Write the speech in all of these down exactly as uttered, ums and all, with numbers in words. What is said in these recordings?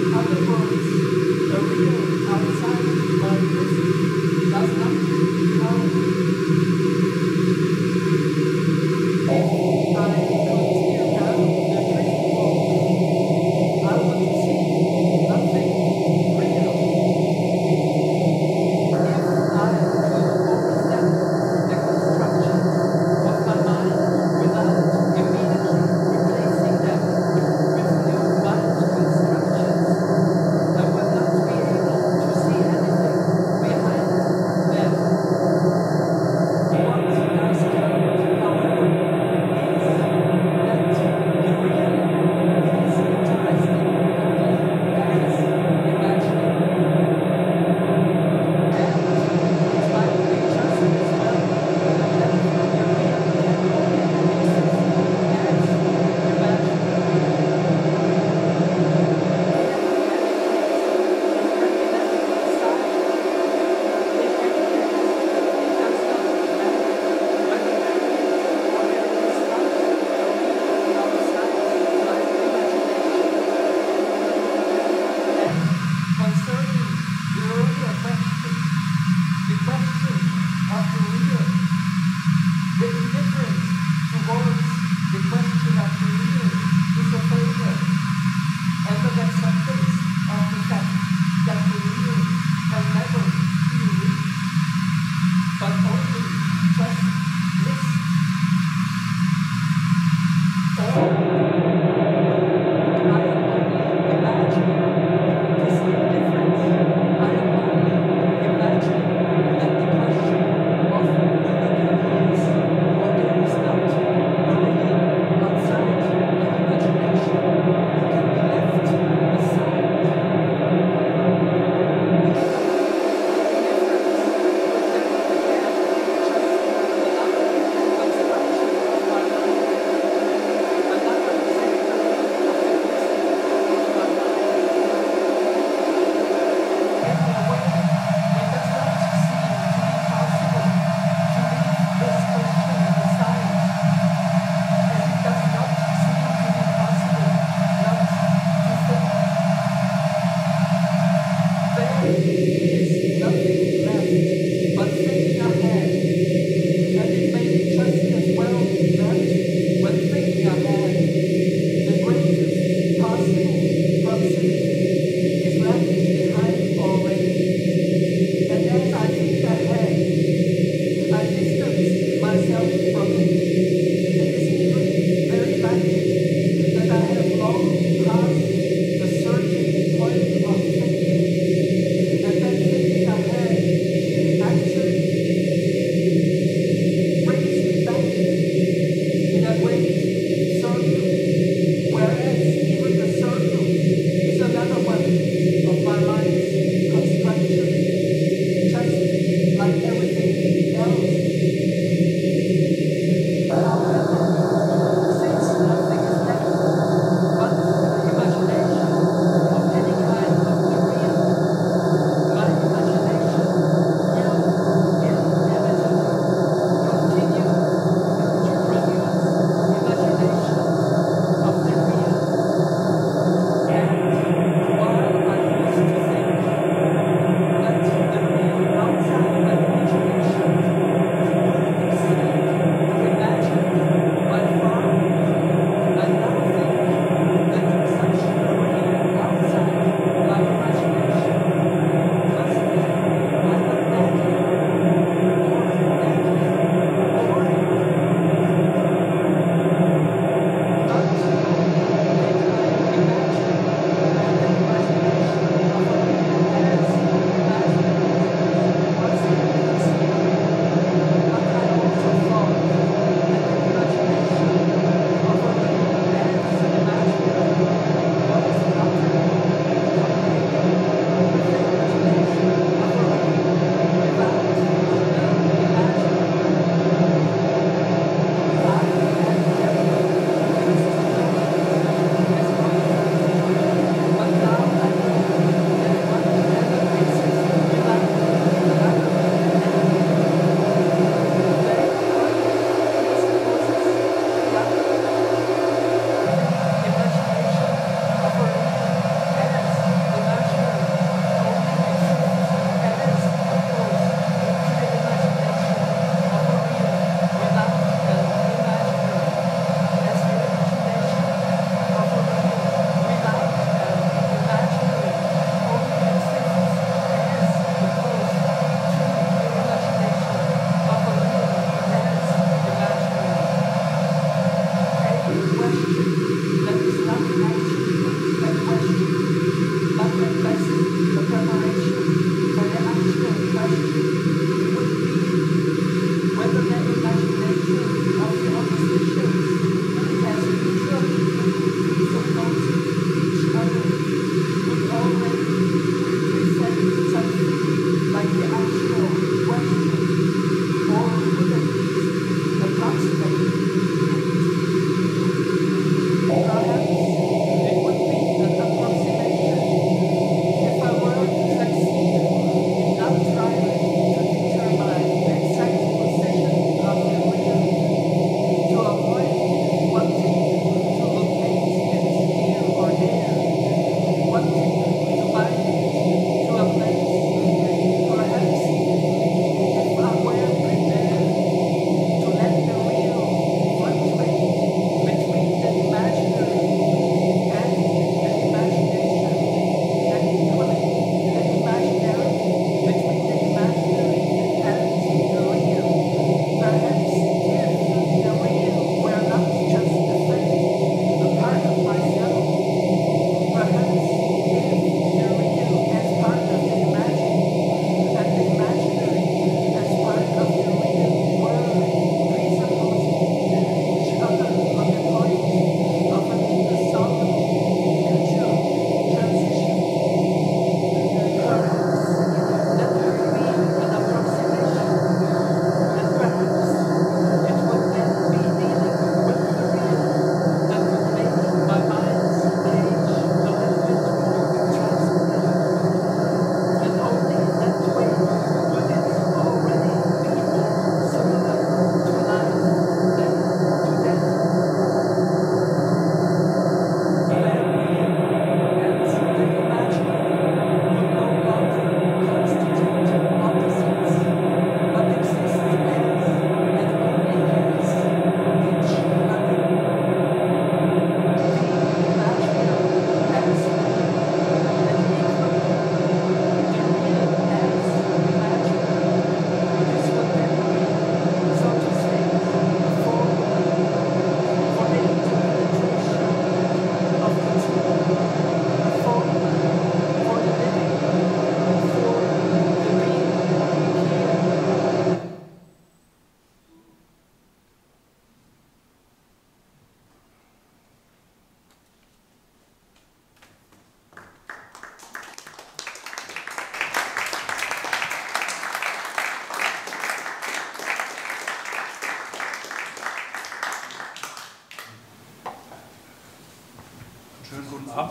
other words, the real outside my prison does not count. I could tear down the prison wall. I would see nothing real. If I could overstep the constructions of my mind without immediately replacing them with new mind constructions,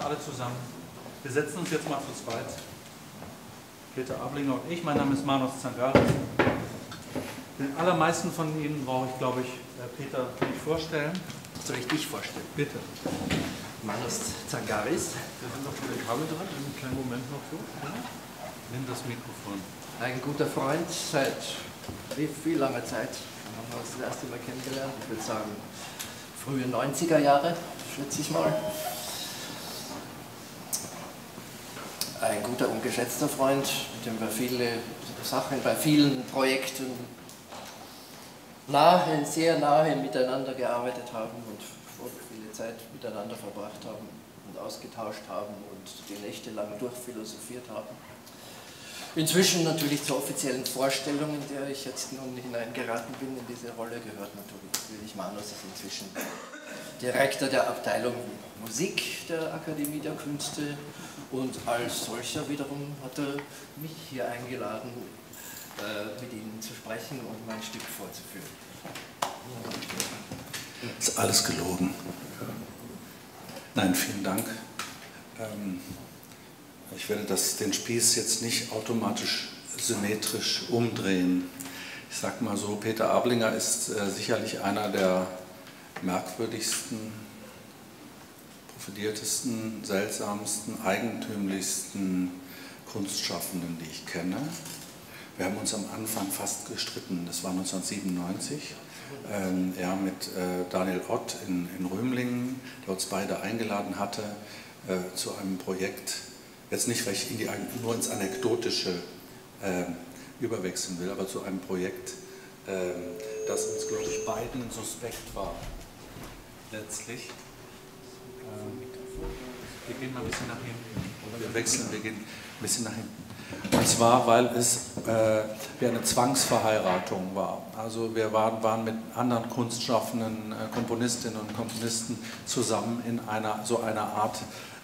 alle zusammen. Wir setzen uns jetzt mal zu zweit. Peter Ablinger und ich. Mein Name ist Manos Zangaris. Den allermeisten von Ihnen brauche ich, glaube ich, Peter nicht vorstellen. Soll ich dich vorstellen? Bitte. Manos Zangaris. Da sind noch viele Kabel dran. Einen kleinen Moment noch so. Ja. Nimm das Mikrofon. Ein guter Freund seit wie viel langer Zeit. Wir haben uns das erste Mal kennengelernt. Ich würde sagen, frühe neunziger Jahre, schätze ich mal. Ein guter, ungeschätzter Freund, mit dem wir viele Sachen bei vielen Projekten nahe, sehr nahe miteinander gearbeitet haben und viele Zeit miteinander verbracht haben und ausgetauscht haben und die Nächte lang durchphilosophiert haben. Inzwischen natürlich zur offiziellen Vorstellung, in der ich jetzt nun hineingeraten bin, in diese Rolle gehört natürlich Manos, ist inzwischen Direktor der Abteilung Musik der Akademie der Künste und als solcher wiederum hat er mich hier eingeladen, äh, mit Ihnen zu sprechen und mein Stück vorzuführen. Ist alles gelogen. Nein, vielen Dank. Ähm, ich werde das, den Spieß jetzt nicht automatisch symmetrisch umdrehen. Ich sage mal so, Peter Ablinger ist äh, sicherlich einer der merkwürdigsten, profiliertesten, seltsamsten, eigentümlichsten Kunstschaffenden, die ich kenne. Wir haben uns am Anfang fast gestritten, das war neunzehnhundertsiebenundneunzig. Ähm, er mit äh, Daniel Ott in, in Römlingen, der uns beide eingeladen hatte äh, zu einem Projekt, jetzt nicht, weil ich in die, nur ins Anekdotische äh, überwechseln will, aber zu einem Projekt, äh, das uns, glaube ich, beiden suspekt war, letztlich. Ähm, wir gehen mal ein bisschen nach hinten. Wir wechseln, wir gehen ein bisschen nach hinten. Und zwar, weil es äh, wie eine Zwangsverheiratung war. Also wir waren, waren mit anderen kunstschaffenden äh, Komponistinnen und Komponisten zusammen in einer so einer Art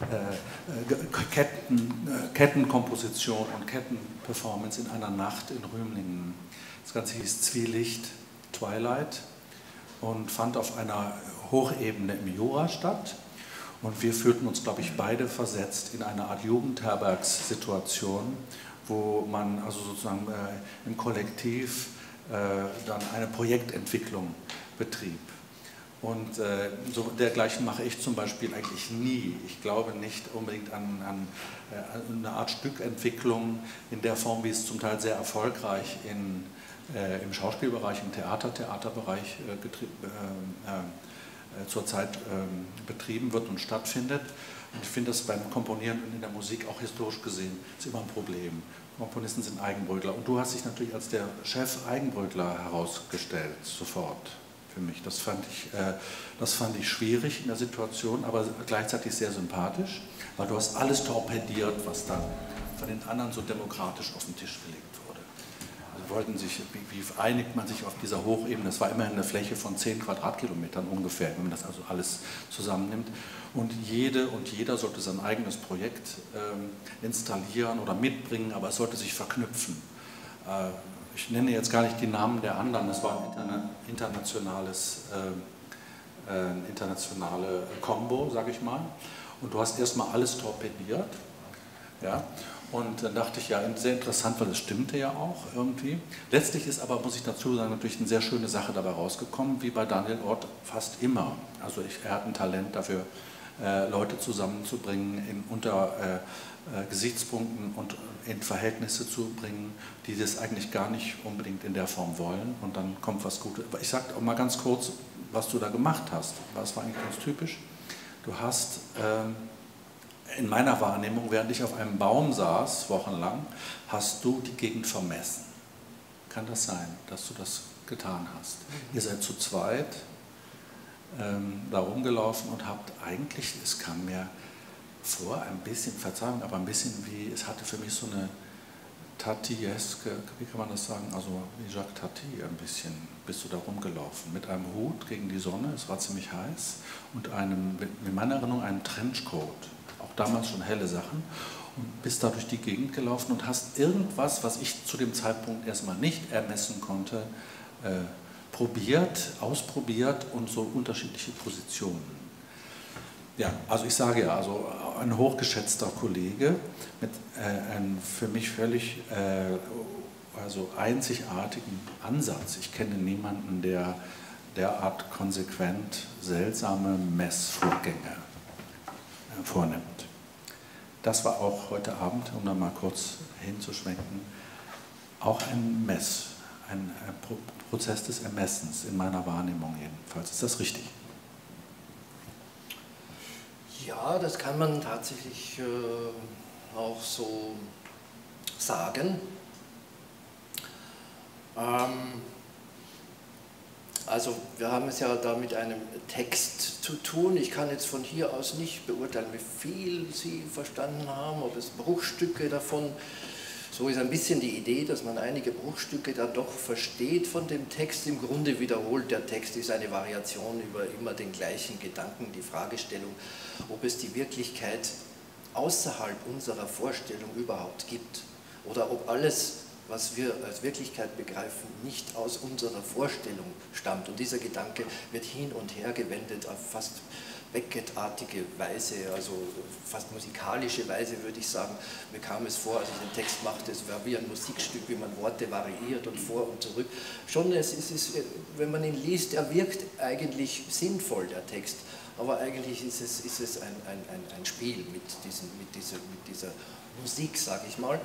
äh, Ketten, äh, Kettenkomposition und Kettenperformance in einer Nacht in Rümlingen. Das Ganze hieß Zwielicht, Twilight und fand auf einer Hochebene im Jura statt. Und wir fühlten uns, glaube ich, beide versetzt in eine Art Jugendherbergssituation, wo man also sozusagen äh, im Kollektiv äh, dann eine Projektentwicklung betrieb. Und äh, so dergleichen mache ich zum Beispiel eigentlich nie. Ich glaube nicht unbedingt an, an äh, eine Art Stückentwicklung in der Form, wie es zum Teil sehr erfolgreich in, äh, im Schauspielbereich, im Theater, Theaterbereich äh, getrieben äh, äh, zurzeit ähm, betrieben wird und stattfindet. Und ich finde das beim Komponieren und in der Musik auch historisch gesehen ist immer ein Problem. Komponisten sind Eigenbrötler und du hast dich natürlich als der Chef Eigenbrötler herausgestellt, sofort für mich. Das fand ich, äh, das fand ich schwierig in der Situation, aber gleichzeitig sehr sympathisch, weil du hast alles torpediert, was dann von den anderen so demokratisch auf den Tisch gelegt wurde. Wollten sich, wie, wie einigt man sich auf dieser Hochebene, das war immerhin eine Fläche von zehn Quadratkilometern ungefähr, wenn man das also alles zusammennimmt. Und jede und jeder sollte sein eigenes Projekt ähm, installieren oder mitbringen, aber es sollte sich verknüpfen. Äh, ich nenne jetzt gar nicht die Namen der anderen, das war ein interna internationales, äh, äh, internationale Combo, sage ich mal. Und du hast erstmal alles torpediert. Ja? Und dann dachte ich, ja, sehr interessant, weil das stimmte ja auch irgendwie. Letztlich ist aber, muss ich dazu sagen, natürlich eine sehr schöne Sache dabei rausgekommen, wie bei Daniel Ott fast immer. Also ich, er hat ein Talent dafür, äh, Leute zusammenzubringen, in, unter äh, äh, Gesichtspunkten und in Verhältnisse zu bringen, die das eigentlich gar nicht unbedingt in der Form wollen. Und dann kommt was Gutes. Ich sage auch mal ganz kurz, was du da gemacht hast. Das war eigentlich ganz typisch. Du hast... Ähm, in meiner Wahrnehmung, während ich auf einem Baum saß, wochenlang, hast du die Gegend vermessen. Kann das sein, dass du das getan hast? Mhm. Ihr seid zu zweit ähm, da rumgelaufen und habt eigentlich, es kam mir vor, ein bisschen, Verzeihung, aber ein bisschen wie, es hatte für mich so eine Tatieske, wie kann man das sagen, also wie Jacques Tati ein bisschen, bist du da rumgelaufen, mit einem Hut gegen die Sonne, es war ziemlich heiß, und einem, in meiner Erinnerung, einem Trenchcoat. Auch damals schon helle Sachen, und bist da durch die Gegend gelaufen und hast irgendwas, was ich zu dem Zeitpunkt erstmal nicht ermessen konnte, äh, probiert, ausprobiert und so unterschiedliche Positionen. Ja, also ich sage ja, also ein hochgeschätzter Kollege mit äh, einem für mich völlig äh, also einzigartigen Ansatz. Ich kenne niemanden, der derart konsequent seltsame Messvorgänge äh, vornimmt. Das war auch heute Abend, um da mal kurz hinzuschwenken, auch ein Mess, ein äh, Prozess des Ermessens, in meiner Wahrnehmung jedenfalls. Ist das richtig? Ja, das kann man tatsächlich äh, auch so sagen. Ähm, also wir haben es ja da mit einem Text zu tun. Ich kann jetzt von hier aus nicht beurteilen, wie viel Sie verstanden haben, ob es Bruchstücke davon. So ist ein bisschen die Idee, dass man einige Bruchstücke dann doch versteht von dem Text. Im Grunde wiederholt der Text, ist eine Variation über immer den gleichen Gedanken, die Fragestellung, ob es die Wirklichkeit außerhalb unserer Vorstellung überhaupt gibt oder ob alles, was wir als Wirklichkeit begreifen, nicht aus unserer Vorstellung stammt. Und dieser Gedanke wird hin und her gewendet auf fast Beckett-artige Weise, also fast musikalische Weise, würde ich sagen. Mir kam es vor, als ich den Text machte, es war wie ein Musikstück, wie man Worte variiert und vor und zurück. Schon, es ist, es, wenn man ihn liest, er wirkt eigentlich sinnvoll, der Text, aber eigentlich ist es, ist es ein, ein, ein, ein Spiel mit, diesen, mit, dieser, mit dieser Musik, sage ich mal.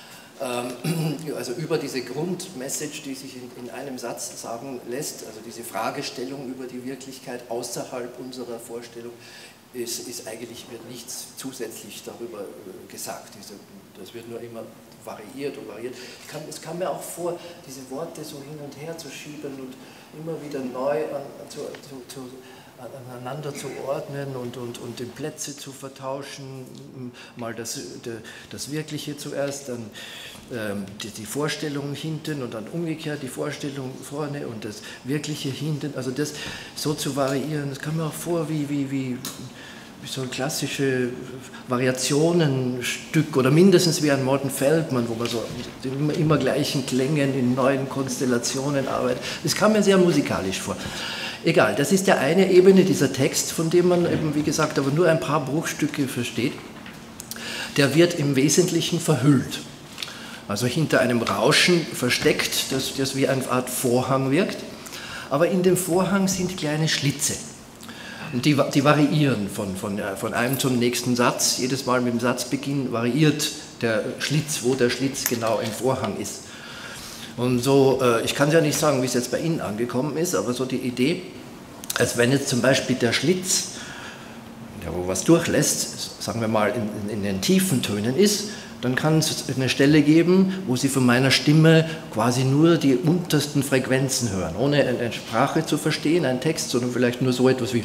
Also über diese Grundmessage, die sich in einem Satz sagen lässt, also diese Fragestellung über die Wirklichkeit außerhalb unserer Vorstellung, ist, ist eigentlich wird nichts zusätzlich darüber gesagt. Das wird nur immer variiert und variiert. Es kam, es kam mir auch vor, diese Worte so hin und her zu schieben und immer wieder neu an, zu, zu, zu aneinander zu ordnen und, und, und die Plätze zu vertauschen, mal das, das Wirkliche zuerst, dann ähm, die, die Vorstellung hinten und dann umgekehrt die Vorstellung vorne und das Wirkliche hinten, also das so zu variieren, das kam mir auch vor wie, wie, wie, wie so ein klassische Variationenstück oder mindestens wie ein Morton Feldman, wo man so mit immer, immer gleichen Klängen in neuen Konstellationen arbeitet. Das kam mir sehr musikalisch vor. Egal, das ist der eine Ebene, dieser Text, von dem man eben, wie gesagt, aber nur ein paar Bruchstücke versteht. Der wird im Wesentlichen verhüllt, also hinter einem Rauschen versteckt, das, das wie eine Art Vorhang wirkt. Aber in dem Vorhang sind kleine Schlitze. Und die, die variieren von, von, von einem zum nächsten Satz. Jedes Mal mit dem Satzbeginn variiert der Schlitz, wo der Schlitz genau im Vorhang ist. Und so, ich kann ja nicht sagen, wie es jetzt bei Ihnen angekommen ist, aber so die Idee, als wenn jetzt zum Beispiel der Schlitz, der wo was durchlässt, sagen wir mal in, in den tiefen Tönen ist, dann kann es eine Stelle geben, wo Sie von meiner Stimme quasi nur die untersten Frequenzen hören, ohne eine Sprache zu verstehen, einen Text, sondern vielleicht nur so etwas wie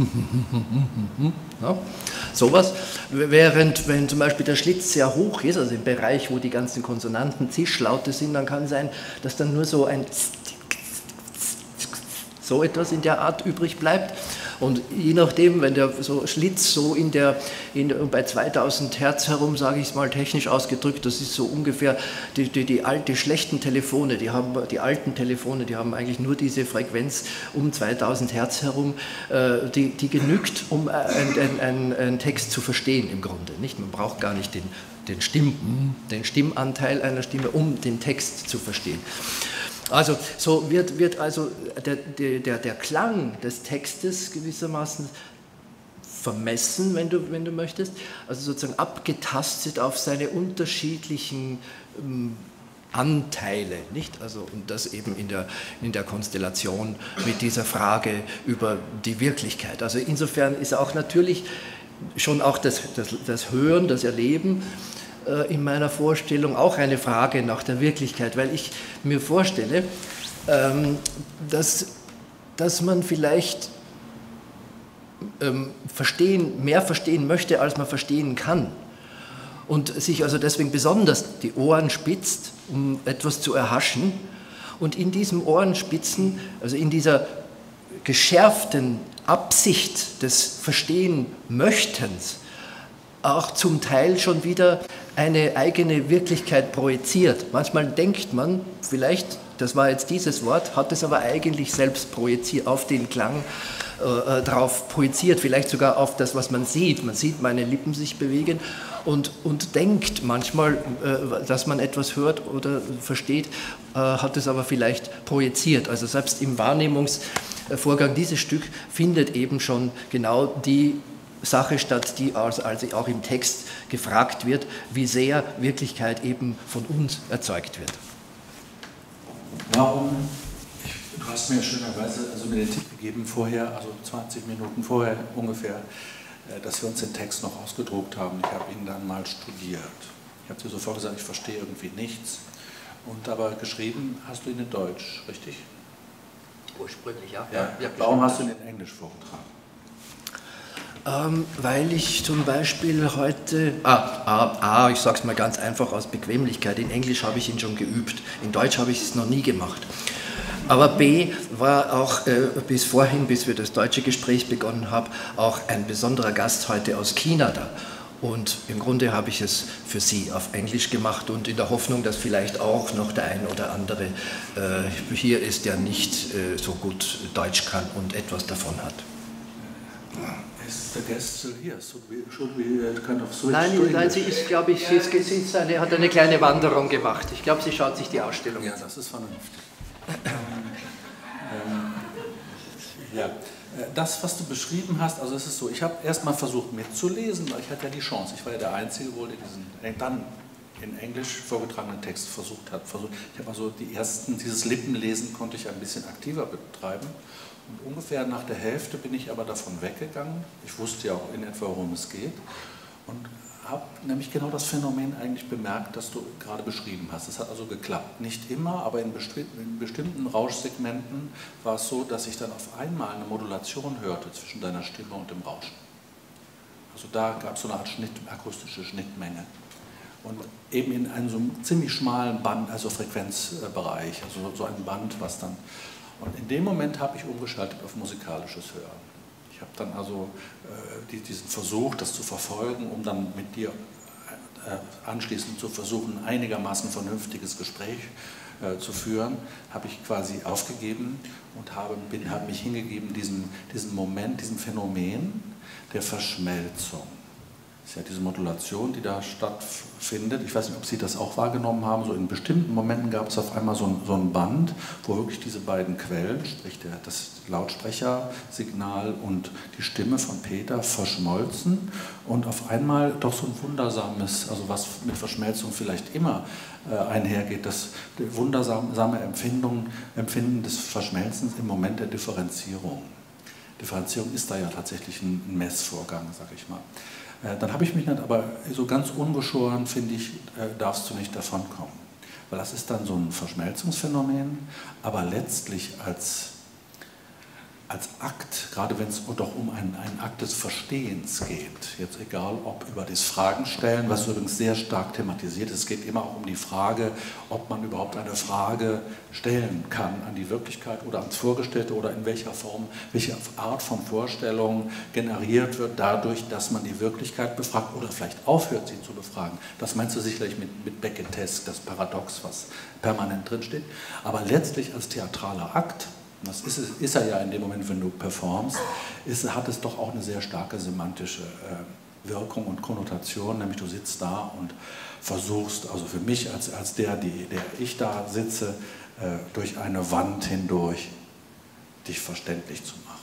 ja, sowas. Während, wenn zum Beispiel der Schlitz sehr hoch ist, also im Bereich, wo die ganzen Konsonanten Zischlaute sind, dann kann es sein, dass dann nur so ein so etwas in der Art übrig bleibt. Und je nachdem, wenn der so Schlitz so in der, in, bei zweitausend Hertz herum, sage ich es mal technisch ausgedrückt, das ist so ungefähr, die, die, die, alte, die schlechten Telefone, die, haben, die alten Telefone, die haben eigentlich nur diese Frequenz um zweitausend Hertz herum, äh, die, die genügt, um einen ein, ein Text zu verstehen im Grunde. Nicht? Man braucht gar nicht den, den, Stimm, den Stimmanteil einer Stimme, um den Text zu verstehen. Also so wird, wird also der, der, der Klang des Textes gewissermaßen vermessen, wenn du, wenn du möchtest, also sozusagen abgetastet auf seine unterschiedlichen ähm, Anteile, nicht? Also, und das eben in der, in der Konstellation mit dieser Frage über die Wirklichkeit. Also insofern ist auch natürlich schon auch das, das, das Hören, das Erleben in meiner Vorstellung auch eine Frage nach der Wirklichkeit, weil ich mir vorstelle, dass, dass man vielleicht verstehen, mehr verstehen möchte, als man verstehen kann und sich also deswegen besonders die Ohren spitzt, um etwas zu erhaschen und in diesem Ohrenspitzen, also in dieser geschärften Absicht des Verstehen-Möchtens auch zum Teil schon wieder eine eigene Wirklichkeit projiziert. Manchmal denkt man, vielleicht, das war jetzt dieses Wort, hat es aber eigentlich selbst projiziert auf den Klang äh, drauf projiziert, vielleicht sogar auf das, was man sieht. Man sieht meine Lippen sich bewegen und, und denkt manchmal, äh, dass man etwas hört oder versteht, äh, hat es aber vielleicht projiziert. Also selbst im Wahrnehmungsvorgang dieses Stück findet eben schon genau die Sache statt, die also auch im Text gefragt wird, wie sehr Wirklichkeit eben von uns erzeugt wird. Warum? Du hast mir schönerweise also mir den Tipp gegeben vorher, also zwanzig Minuten vorher ungefähr, dass wir uns den Text noch ausgedruckt haben. Ich habe ihn dann mal studiert. Ich habe dir sofort gesagt, ich verstehe irgendwie nichts. Und aber geschrieben hast du ihn in Deutsch, richtig? Ursprünglich, ja. ja. ja Warum hast du ihn in Englisch vorgetragen? Ähm, weil ich zum Beispiel heute, ah, ah, ah ich sage es mal ganz einfach aus Bequemlichkeit, in Englisch habe ich ihn schon geübt, in Deutsch habe ich es noch nie gemacht. Aber B war auch äh, bis vorhin, bis wir das deutsche Gespräch begonnen haben, auch ein besonderer Gast heute aus China da. Und im Grunde habe ich es für Sie auf Englisch gemacht und in der Hoffnung, dass vielleicht auch noch der ein oder andere äh, hier ist, der nicht äh, so gut Deutsch kann und etwas davon hat. Is the guest still here? Should we, should we kind of switch nein, to nein, sie ist, glaube ich, sie, ist, sie ist eine, hat eine kleine Wanderung gemacht. Ich glaube, sie schaut sich die Ausstellung an. Ja, das ist vernünftig. ähm, ja, das, was du beschrieben hast, also es ist so, ich habe erstmal versucht mitzulesen, weil ich hatte ja die Chance. Ich war ja der Einzige wohl, der diesen dann in Englisch vorgetragenen Text versucht hat. Versucht. Ich habe also die ersten, dieses Lippenlesen konnte ich ein bisschen aktiver betreiben. Und ungefähr nach der Hälfte bin ich aber davon weggegangen. Ich wusste ja auch in etwa, worum es geht. Und habe nämlich genau das Phänomen eigentlich bemerkt, das du gerade beschrieben hast. Es hat also geklappt. Nicht immer, aber in bestimmten Rauschsegmenten war es so, dass ich dann auf einmal eine Modulation hörte zwischen deiner Stimme und dem Rauschen. Also da gab es so eine Art Schnitt, akustische Schnittmenge. Und eben in einem so ziemlich schmalen Band, also Frequenzbereich, also so ein Band, was dann... Und in dem Moment habe ich umgeschaltet auf musikalisches Hören. Ich habe dann also äh, diesen Versuch, das zu verfolgen, um dann mit dir äh, anschließend zu versuchen, einigermaßen vernünftiges Gespräch äh, zu führen, habe ich quasi aufgegeben und habe, bin, habe mich hingegeben diesem, diesem Moment, diesem Phänomen der Verschmelzung. Das ist ja diese Modulation, die da stattfindet. Ich weiß nicht, ob Sie das auch wahrgenommen haben. So in bestimmten Momenten gab es auf einmal so ein, so ein Band, wo wirklich diese beiden Quellen, sprich der, das Lautsprechersignal und die Stimme von Peter, verschmolzen und auf einmal doch so ein wundersames, also was mit Verschmelzung vielleicht immer äh, einhergeht, das wundersame Empfindung, Empfinden des Verschmelzens im Moment der Differenzierung. Differenzierung ist da ja tatsächlich ein Messvorgang, sag ich mal. Dann habe ich mich nicht, aber so ganz ungeschoren, finde ich, darfst du nicht davonkommen. Weil das ist dann so ein Verschmelzungsphänomen, aber letztlich als, als Akt, gerade wenn es doch um einen, einen Akt des Verstehens geht, jetzt egal ob über das Fragen stellen, was übrigens sehr stark thematisiert ist, es geht immer auch um die Frage, ob man überhaupt eine Frage stellen kann an die Wirklichkeit oder ans Vorgestellte oder in welcher Form, welche Art von Vorstellung generiert wird dadurch, dass man die Wirklichkeit befragt oder vielleicht aufhört, sie zu befragen. Das meinst du sicherlich mit, mit Beckett-esque, das Paradox, was permanent drinsteht. Aber letztlich als theatraler Akt, das ist, ist er ja in dem Moment, wenn du performst, ist, hat es doch auch eine sehr starke semantische äh, Wirkung und Konnotation, nämlich du sitzt da und versuchst, also für mich als, als der, die, der ich da sitze, äh, durch eine Wand hindurch dich verständlich zu machen.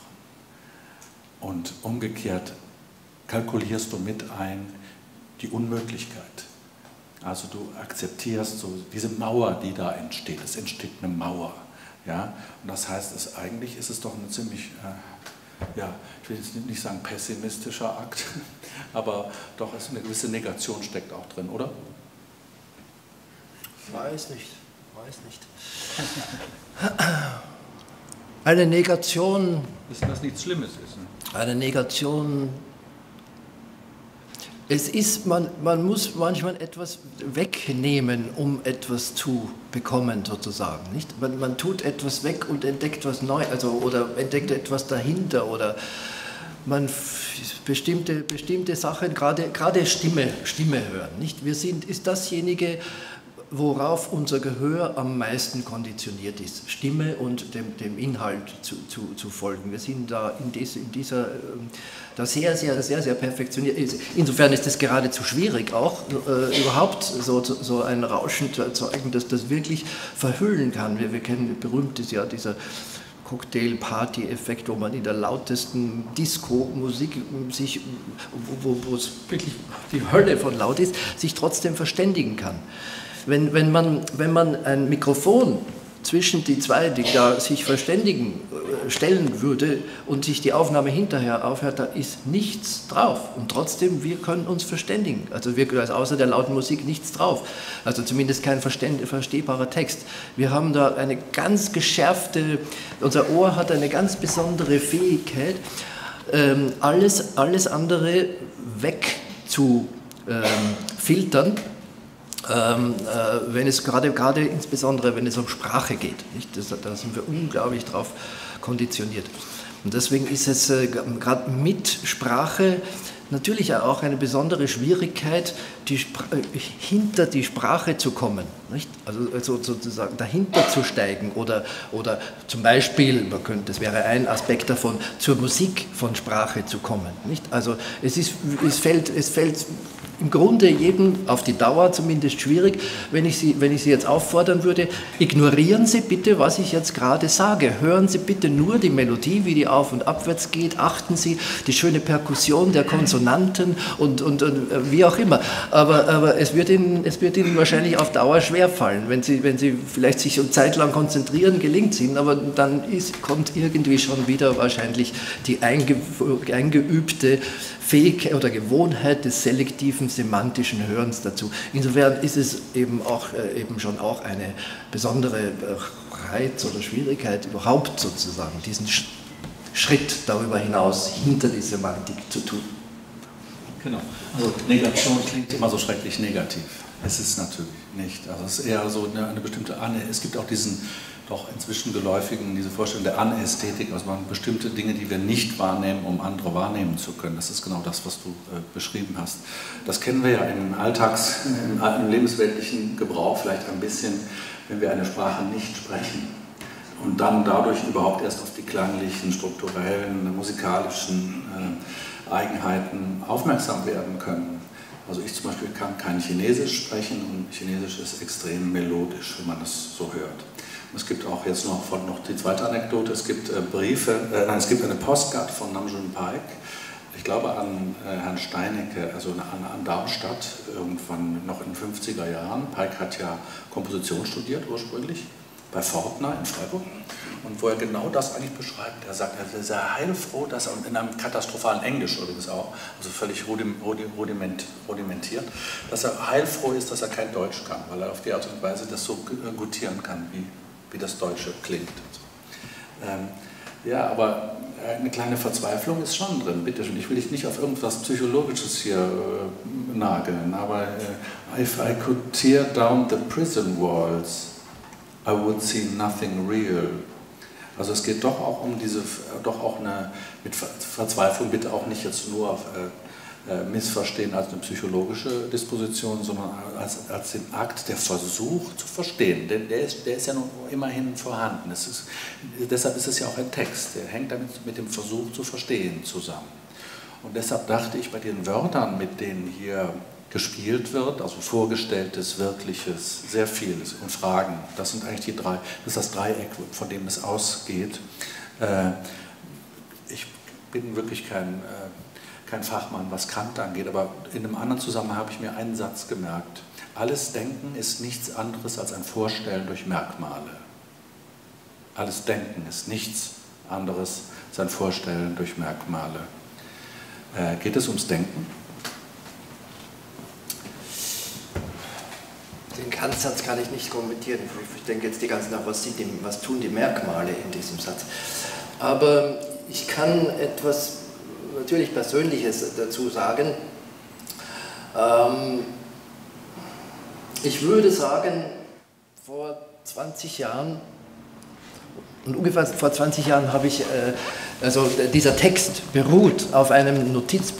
Und umgekehrt kalkulierst du mit ein die Unmöglichkeit. Also du akzeptierst so diese Mauer, die da entsteht. Es entsteht eine Mauer. Ja? Und das heißt, es, eigentlich ist es doch ein ziemlich, äh, ja, ich will jetzt nicht sagen pessimistischer Akt, aber doch ist eine gewisse Negation steckt auch drin, oder? Weiß nicht, weiß nicht. Eine Negation... Wissen, dass nichts Schlimmes ist. Ne? Eine Negation... Es ist, man, man muss manchmal etwas wegnehmen, um etwas zu bekommen, sozusagen. Nicht? Man, man tut etwas weg und entdeckt was Neues, also, oder entdeckt etwas dahinter, oder man bestimmte, bestimmte Sachen, gerade, gerade Stimme, Stimme hören. Nicht? Wir sind, ist dasjenige, worauf unser Gehör am meisten konditioniert ist, Stimme und dem, dem Inhalt zu, zu, zu folgen. Wir sind da in, des, in dieser, da sehr, sehr, sehr, sehr perfektioniert. Insofern ist es geradezu schwierig, auch äh, überhaupt so, so ein Rauschen zu erzeugen, das das wirklich verhüllen kann. Wir, wir kennen, berühmt ist ja dieser Cocktail-Party-Effekt, wo man in der lautesten Disco-Musik sich, wo, wo es wirklich die Hölle von laut ist, sich trotzdem verständigen kann. Wenn, wenn, man, wenn man ein Mikrofon zwischen die zwei, die da sich verständigen, stellen würde und sich die Aufnahme hinterher aufhört, da ist nichts drauf. Und trotzdem, wir können uns verständigen. Also wir, also außer der lauten Musik nichts drauf. Also zumindest kein verstehbarer Text. Wir haben da eine ganz geschärfte, unser Ohr hat eine ganz besondere Fähigkeit, ähm, alles, alles andere wegzufiltern. Ähm, äh, wenn es gerade, gerade insbesondere, wenn es um Sprache geht. Nicht? Das, da sind wir unglaublich drauf konditioniert. Und deswegen ist es äh, gerade mit Sprache natürlich auch eine besondere Schwierigkeit, die Spr- hinter die Sprache zu kommen, nicht? Also, also sozusagen dahinter zu steigen oder, oder zum Beispiel, man könnte, das wäre ein Aspekt davon, zur Musik von Sprache zu kommen. Nicht? Also es, ist, es, fällt, es fällt im Grunde jedem auf die Dauer zumindest schwierig, wenn ich Sie, wenn ich Sie jetzt auffordern würde, ignorieren Sie bitte, was ich jetzt gerade sage. Hören Sie bitte nur die Melodie, wie die auf- und abwärts geht. Achten Sie die schöne Perkussion der Konsonanten und, und, und wie auch immer. Aber, aber es, wird Ihnen, es wird Ihnen wahrscheinlich auf Dauer schwerfallen. Wenn Sie, wenn Sie vielleicht sich eine Zeit lang konzentrieren, gelingt es Ihnen, aber dann ist, kommt irgendwie schon wieder wahrscheinlich die einge, eingeübte Fähigkeit oder Gewohnheit des selektiven semantischen Hörens dazu. Insofern ist es eben, auch, äh, eben schon auch eine besondere äh, Reiz oder Schwierigkeit, überhaupt sozusagen diesen Sch Schritt darüber hinaus hinter die Semantik zu tun. Genau. Also Negation klingt immer so schrecklich negativ. Es ist natürlich nicht. Also es ist eher so eine, eine bestimmte Anne. Es gibt auch diesen doch inzwischen geläufigen, diese Vorstellung der Anästhetik, also man bestimmte Dinge, die wir nicht wahrnehmen, um andere wahrnehmen zu können. Das ist genau das, was du äh, beschrieben hast. Das kennen wir ja im Alltags-, im, im lebensweltlichen Gebrauch vielleicht ein bisschen, wenn wir eine Sprache nicht sprechen und dann dadurch überhaupt erst auf die klanglichen, strukturellen, musikalischen äh, Eigenheiten aufmerksam werden können. Also ich zum Beispiel kann kein Chinesisch sprechen und Chinesisch ist extrem melodisch, wenn man das so hört. Es gibt auch jetzt noch, noch die zweite Anekdote, es gibt äh, Briefe, äh, nein, es gibt eine Postcard von Namjoon Paik, ich glaube an äh, Herrn Steinecke, also an, an Darmstadt, irgendwann noch in den fünfziger Jahren. Paik hat ja Komposition studiert ursprünglich, bei Fortner in Freiburg, und wo er genau das eigentlich beschreibt. Er sagt, er ist sehr heilfroh, dass er in einem katastrophalen Englisch übrigens auch, also völlig rudiment, rudimentiert, dass er heilfroh ist, dass er kein Deutsch kann, weil er auf die Art und Weise das so gutieren kann, wie wie das Deutsche klingt. Ähm, ja, aber eine kleine Verzweiflung ist schon drin, bitte schön. Ich will dich nicht auf irgendwas Psychologisches hier äh, nageln, aber äh, if I could tear down the prison walls, I would see nothing real. Also es geht doch auch um diese, doch auch eine, mit Verzweiflung bitte auch nicht jetzt nur auf äh, missverstehen als eine psychologische Disposition, sondern als, als den Akt, der Versuch zu verstehen. Denn der ist, der ist ja nun immerhin vorhanden. Es ist, deshalb ist es ja auch ein Text, der hängt damit mit dem Versuch zu verstehen zusammen. Und deshalb dachte ich bei den Wörtern, mit denen hier gespielt wird, also Vorgestelltes, Wirkliches, sehr vieles und Fragen, das sind eigentlich die drei, das ist das Dreieck, von dem es ausgeht. Ich bin wirklich kein kein Fachmann, was Kant angeht, aber in einem anderen Zusammenhang habe ich mir einen Satz gemerkt. Alles Denken ist nichts anderes als ein Vorstellen durch Merkmale. Alles Denken ist nichts anderes als ein Vorstellen durch Merkmale. Äh, geht es ums Denken? Den Kant-Satz kann ich nicht kommentieren. Ich denke jetzt die ganze Zeit nach, was, die, was tun die Merkmale in diesem Satz. Aber ich kann etwas natürlich Persönliches dazu sagen. Ähm, ich würde sagen, vor zwanzig Jahren, und ungefähr vor zwanzig Jahren habe ich, äh, also dieser Text beruht auf einem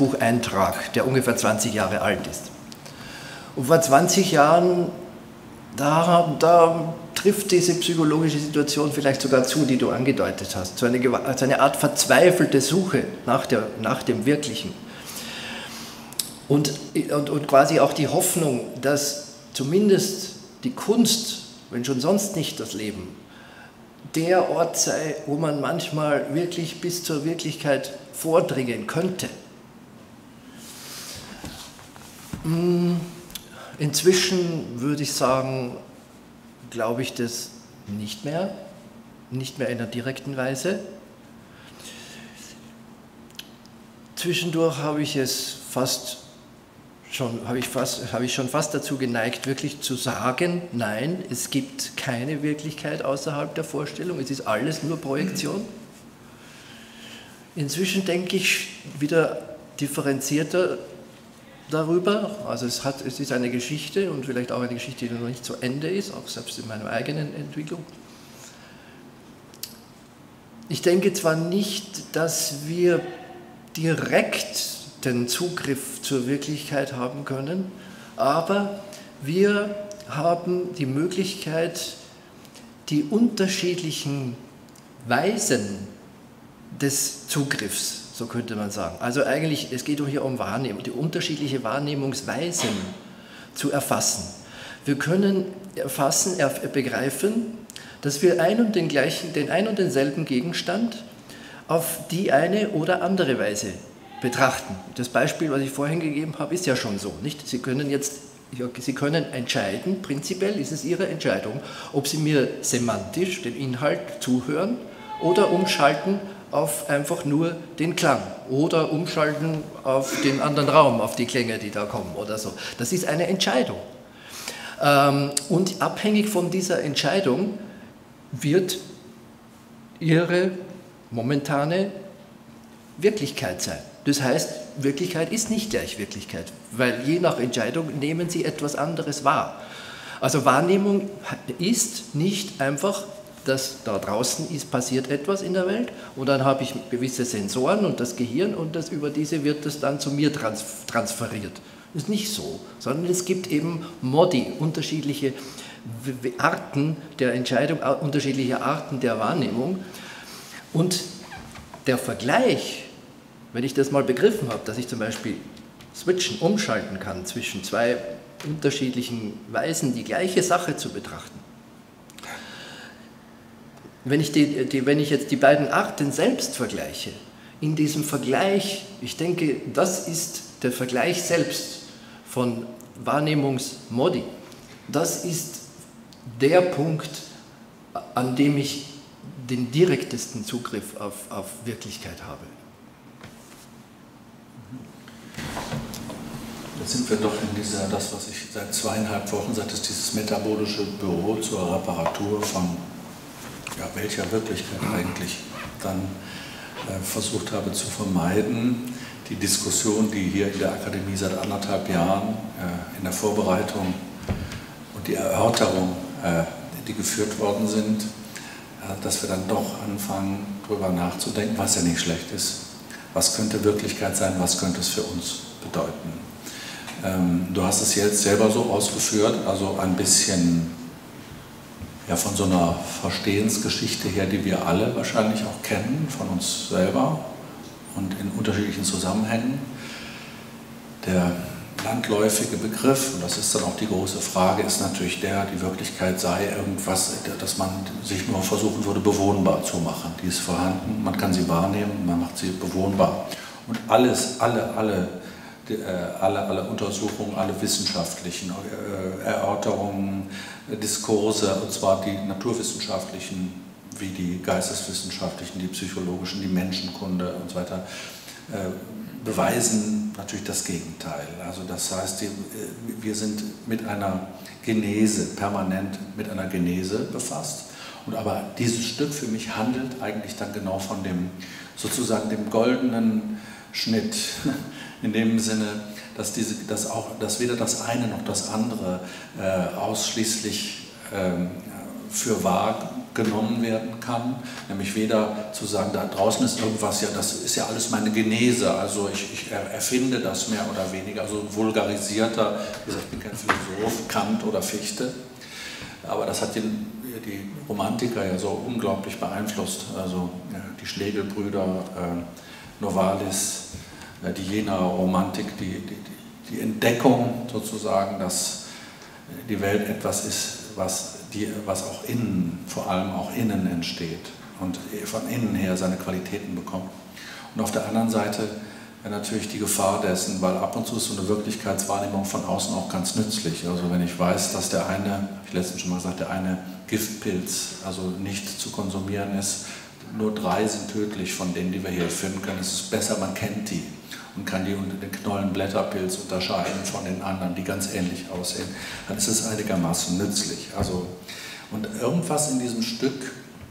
Notizbucheintrag, der ungefähr zwanzig Jahre alt ist. Und vor zwanzig Jahren da, da trifft diese psychologische Situation vielleicht sogar zu, die du angedeutet hast. So eine, so eine Art verzweifelte Suche nach, der, nach dem Wirklichen. Und, und, und quasi auch die Hoffnung, dass zumindest die Kunst, wenn schon sonst nicht das Leben, der Ort sei, wo man manchmal wirklich bis zur Wirklichkeit vordringen könnte. Inzwischen würde ich sagen, glaube ich das nicht mehr, nicht mehr in einer direkten Weise. Zwischendurch habe ich es fast schon, habe ich fast, habe ich schon fast dazu geneigt, wirklich zu sagen, nein, es gibt keine Wirklichkeit außerhalb der Vorstellung, es ist alles nur Projektion. Inzwischen denke ich wieder differenzierter darüber, also es, hat, es ist eine Geschichte und vielleicht auch eine Geschichte, die noch nicht zu Ende ist, auch selbst in meiner eigenen Entwicklung. Ich denke zwar nicht, dass wir direkt den Zugriff zur Wirklichkeit haben können, aber wir haben die Möglichkeit, die unterschiedlichen Weisen des Zugriffs, so könnte man sagen. Also eigentlich, es geht hier um Wahrnehmung, die unterschiedlichen Wahrnehmungsweisen zu erfassen. Wir können erfassen, begreifen, dass wir ein und den gleichen, den ein und denselben Gegenstand auf die eine oder andere Weise betrachten. Das Beispiel, was ich vorhin gegeben habe, ist ja schon so, nicht? Sie können jetzt, Sie können entscheiden, prinzipiell ist es Ihre Entscheidung, ob Sie mir semantisch den Inhalt zuhören oder umschalten auf einfach nur den Klang oder umschalten auf den anderen Raum, auf die Klänge, die da kommen oder so. Das ist eine Entscheidung. Und abhängig von dieser Entscheidung wird Ihre momentane Wirklichkeit sein. Das heißt, Wirklichkeit ist nicht gleich Wirklichkeit, weil je nach Entscheidung nehmen Sie etwas anderes wahr. Also Wahrnehmung ist nicht einfach, dass da draußen ist, passiert etwas in der Welt und dann habe ich gewisse Sensoren und das Gehirn und das, über diese wird das dann zu mir trans transferiert. Das ist nicht so, sondern es gibt eben Modi, unterschiedliche Arten der Entscheidung, unterschiedliche Arten der Wahrnehmung und der Vergleich, wenn ich das mal begriffen habe, dass ich zum Beispiel switchen, umschalten kann zwischen zwei unterschiedlichen Weisen, die gleiche Sache zu betrachten. Wenn ich, die, die, wenn ich jetzt die beiden Arten selbst vergleiche, in diesem Vergleich, ich denke, das ist der Vergleich selbst von Wahrnehmungsmodi, das ist der Punkt, an dem ich den direktesten Zugriff auf, auf Wirklichkeit habe. Jetzt sind wir doch in dieser, das was ich seit zweieinhalb Wochen, seit es dieses metabolische Büro zur Reparatur von ja, welcher Wirklichkeit eigentlich dann äh, versucht habe zu vermeiden. Die Diskussion, die hier in der Akademie seit anderthalb Jahren äh, in der Vorbereitung und die Erörterung, äh, die geführt worden sind, äh, dass wir dann doch anfangen, darüber nachzudenken, was ja nicht schlecht ist. Was könnte Wirklichkeit sein, was könnte es für uns bedeuten? Ähm, du hast es jetzt selber so ausgeführt, also ein bisschen ja, von so einer Verstehensgeschichte her, die wir alle wahrscheinlich auch kennen, von uns selber und in unterschiedlichen Zusammenhängen. Der landläufige Begriff, und das ist dann auch die große Frage, ist natürlich der, die Wirklichkeit sei irgendwas, dass man sich nur versuchen würde, bewohnbar zu machen. Die ist vorhanden, man kann sie wahrnehmen, man macht sie bewohnbar. Und alles, alle, alle, die, äh, alle, alle Untersuchungen, alle wissenschaftlichen äh, Erörterungen, äh, Diskurse, und zwar die naturwissenschaftlichen, wie die geisteswissenschaftlichen, die psychologischen, die Menschenkunde und so weiter, äh, beweisen natürlich das Gegenteil. Also das heißt, die, wir sind mit einer Genese, permanent mit einer Genese befasst. Und aber dieses Stück für mich handelt eigentlich dann genau von dem, sozusagen dem goldenen Schnitt, in dem Sinne, dass, diese, dass, auch, dass weder das eine noch das andere äh, ausschließlich äh, für wahr genommen werden kann, nämlich weder zu sagen, da draußen ist irgendwas, ja, das ist ja alles meine Genese, also ich, ich erfinde das mehr oder weniger, also vulgarisierter, wie gesagt, ich bin kein Philosoph, Kant oder Fichte, Aber das hat den, die Romantiker ja so unglaublich beeinflusst. Also ja, die Schlegelbrüder, äh, Novalis, äh, die Jenaer Romantik, die, die, die Entdeckung sozusagen, dass die Welt etwas ist, was, die, was auch innen, vor allem auch innen entsteht und von innen her seine Qualitäten bekommt. Und auf der anderen Seite ja, natürlich die Gefahr dessen, weil ab und zu ist so eine Wirklichkeitswahrnehmung von außen auch ganz nützlich. Also wenn ich weiß, dass der eine, habe ich letztens schon mal gesagt, der eine Giftpilz, also nicht zu konsumieren ist, nur drei sind tödlich von denen, die wir hier finden können. Es ist besser, man kennt die und kann die unter den Knollenblätterpilz unterscheiden von den anderen, die ganz ähnlich aussehen. Dann ist es einigermaßen nützlich. Also, und irgendwas in diesem Stück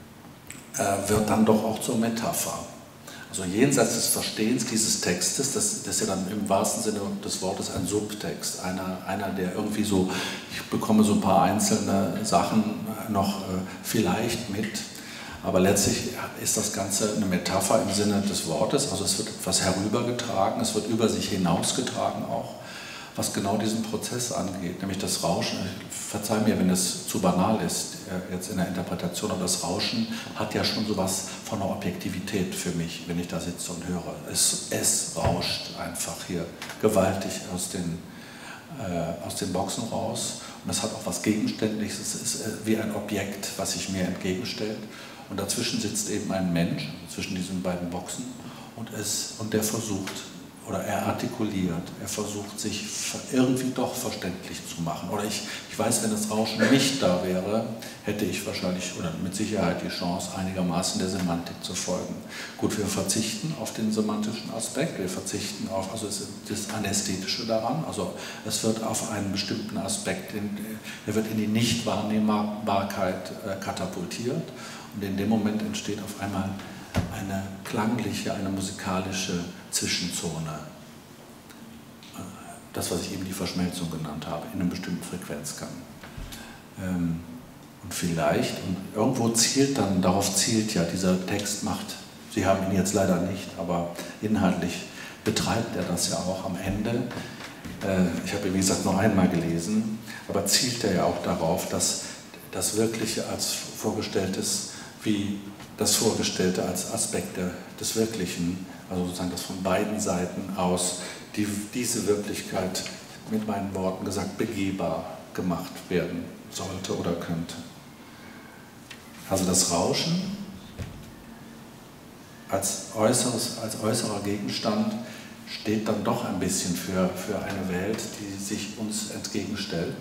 äh, wird dann doch auch zur Metapher. Also jenseits des Verstehens dieses Textes, das, das ist ja dann im wahrsten Sinne des Wortes ein Subtext, einer, einer, der irgendwie so, ich bekomme so ein paar einzelne Sachen noch äh, vielleicht mit, aber letztlich ist das Ganze eine Metapher im Sinne des Wortes, also es wird etwas herübergetragen, es wird über sich hinausgetragen auch, was genau diesen Prozess angeht, nämlich das Rauschen. Verzeih mir, wenn es zu banal ist, jetzt in der Interpretation, aber das Rauschen hat ja schon sowas von einer Objektivität für mich, wenn ich da sitze und höre. Es, es rauscht einfach hier gewaltig aus den, äh, aus den Boxen raus und das hat auch was Gegenständliches, es ist äh, wie ein Objekt, was sich mir entgegenstellt und dazwischen sitzt eben ein Mensch, zwischen diesen beiden Boxen und, es, und der versucht, oder er artikuliert, er versucht sich irgendwie doch verständlich zu machen. Oder ich, ich weiß, wenn das Rauschen nicht da wäre, hätte ich wahrscheinlich oder mit Sicherheit die Chance, einigermaßen der Semantik zu folgen. Gut, wir verzichten auf den semantischen Aspekt, wir verzichten auf also das Anästhetische daran, also es wird auf einen bestimmten Aspekt, in, er wird in die Nichtwahrnehmbarkeit äh, katapultiert und in dem Moment entsteht auf einmal eine klangliche, eine musikalische Zwischenzone. Das, was ich eben die Verschmelzung genannt habe, in einem bestimmten Frequenzgang. Und vielleicht, und irgendwo zielt dann, darauf zielt ja dieser Text macht, Sie haben ihn jetzt leider nicht, aber inhaltlich betreibt er das ja auch am Ende. Ich habe ihn, wie gesagt, noch einmal gelesen, aber zielt er ja auch darauf, dass das Wirkliche als Vorgestelltes wie das Vorgestellte als Aspekte des Wirklichen, also sozusagen das von beiden Seiten aus, die, diese Wirklichkeit mit meinen Worten gesagt begehbar gemacht werden sollte oder könnte. Also das Rauschen als, äußeres, als äußerer Gegenstand steht dann doch ein bisschen für, für eine Welt, die sich uns entgegenstellt.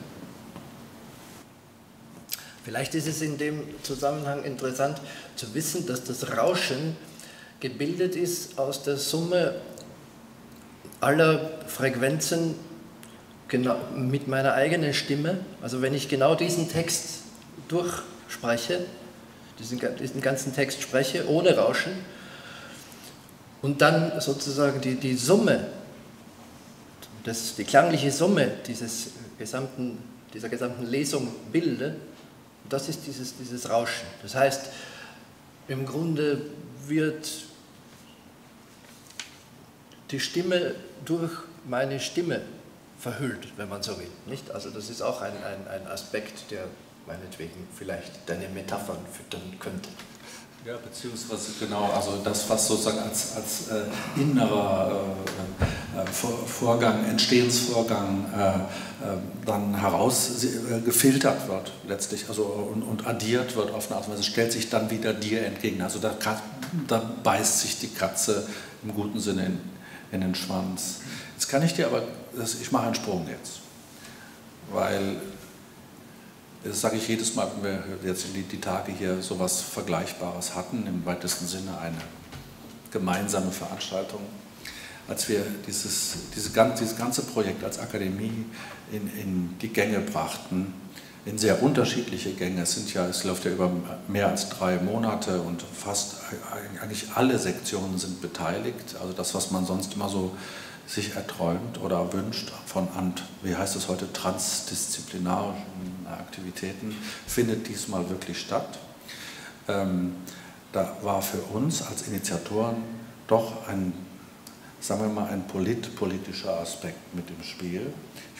Vielleicht ist es in dem Zusammenhang interessant zu wissen, dass das Rauschen gebildet ist aus der Summe aller Frequenzen genau, mit meiner eigenen Stimme. Also wenn ich genau diesen Text durchspreche, diesen, diesen ganzen Text spreche, ohne Rauschen, und dann sozusagen die, die Summe, das, die klangliche Summe dieses gesamten, dieser gesamten Lesung bilde, das ist dieses, dieses Rauschen. Das heißt, im Grunde wird die Stimme durch meine Stimme verhüllt, wenn man so will. Nicht? Also das ist auch ein, ein, ein Aspekt, der meinetwegen vielleicht deine Metaphern füttern könnte. Ja, beziehungsweise genau, also das, was sozusagen als, als äh, innerer äh, Vor Vorgang, Entstehensvorgang äh, äh, dann heraus äh, gefiltert wird letztlich, also und, und addiert wird auf eine Art und Weise, stellt sich dann wieder dir entgegen. Also da, da beißt sich die Katze im guten Sinne in, in den Schwanz. Jetzt kann ich dir aber, das, ich mache einen Sprung jetzt, weil das sage ich jedes Mal, wenn wir jetzt die, die Tage hier sowas Vergleichbares hatten, im weitesten Sinne eine gemeinsame Veranstaltung, als wir dieses, diese, dieses ganze Projekt als Akademie in, in die Gänge brachten, in sehr unterschiedliche Gänge. Es, sind ja, es läuft ja über mehr als drei Monate und fast eigentlich alle Sektionen sind beteiligt. Also das, was man sonst immer so sich erträumt oder wünscht von, wie heißt es heute, transdisziplinarischen Aktivitäten, findet diesmal wirklich statt. Ähm, da war für uns als Initiatoren doch ein, sagen wir mal, ein polit, politischer Aspekt mit im Spiel. Ich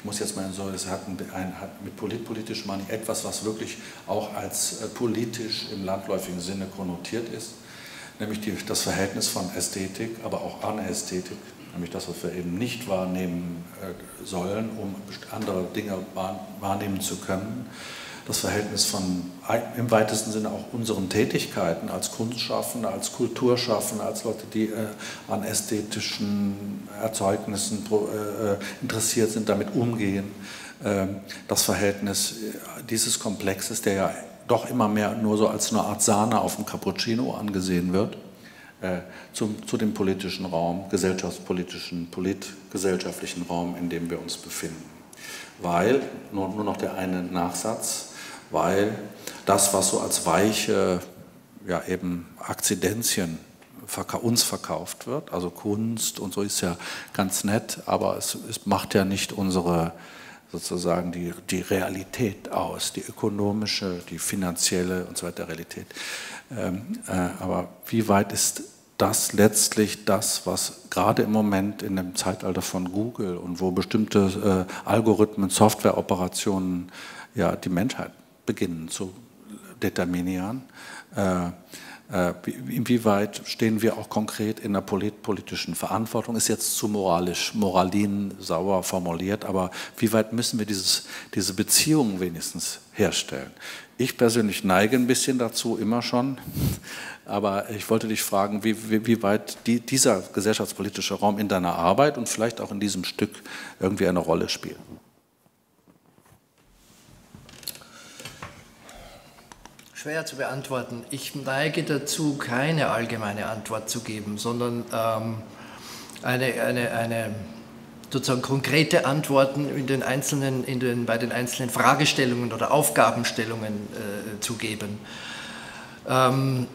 ich muss jetzt mal so, es hat, ein, ein, hat mit politpolitisch meine ich etwas, was wirklich auch als äh, politisch im landläufigen Sinne konnotiert ist, nämlich die, das Verhältnis von Ästhetik, aber auch Anästhetik, nämlich das, was wir eben nicht wahrnehmen äh, sollen, um andere Dinge wahr, wahrnehmen zu können. Das Verhältnis von im weitesten Sinne auch unseren Tätigkeiten als Kunstschaffende, als Kulturschaffende, als Leute, die äh, an ästhetischen Erzeugnissen äh, interessiert sind, damit umgehen. Äh, das Verhältnis dieses Komplexes, der ja doch immer mehr nur so als eine Art Sahne auf dem Cappuccino angesehen wird, äh, zum, zu dem politischen Raum, gesellschaftspolitischen, politgesellschaftlichen Raum, in dem wir uns befinden. Weil, nur, nur noch der eine Nachsatz, weil das, was so als weiche, ja eben Akzidenzien uns verkauft wird, also Kunst und so ist ja ganz nett, aber es, es macht ja nicht unsere, sozusagen die, die Realität aus, die ökonomische, die finanzielle und so weiter Realität. Ähm, äh, aber wie weit ist das letztlich das, was gerade im Moment in dem Zeitalter von Google und wo bestimmte äh, Algorithmen, Softwareoperationen ja die Menschheit beginnen zu determinieren, äh, äh, inwieweit stehen wir auch konkret in der polit politischen Verantwortung, ist jetzt zu moralisch, moralin sauer formuliert, aber wie weit müssen wir dieses, diese Beziehungen wenigstens herstellen? Ich persönlich neige ein bisschen dazu, immer schon, aber ich wollte dich fragen, wie, wie, wie weit die, dieser gesellschaftspolitische Raum in deiner Arbeit und vielleicht auch in diesem Stück irgendwie eine Rolle spielt. Schwer zu beantworten. Ich neige dazu, keine allgemeine Antwort zu geben, sondern ähm, eine, eine, eine sozusagen konkrete Antworten in den einzelnen, in den, bei den einzelnen Fragestellungen oder Aufgabenstellungen äh, zu geben. Ähm,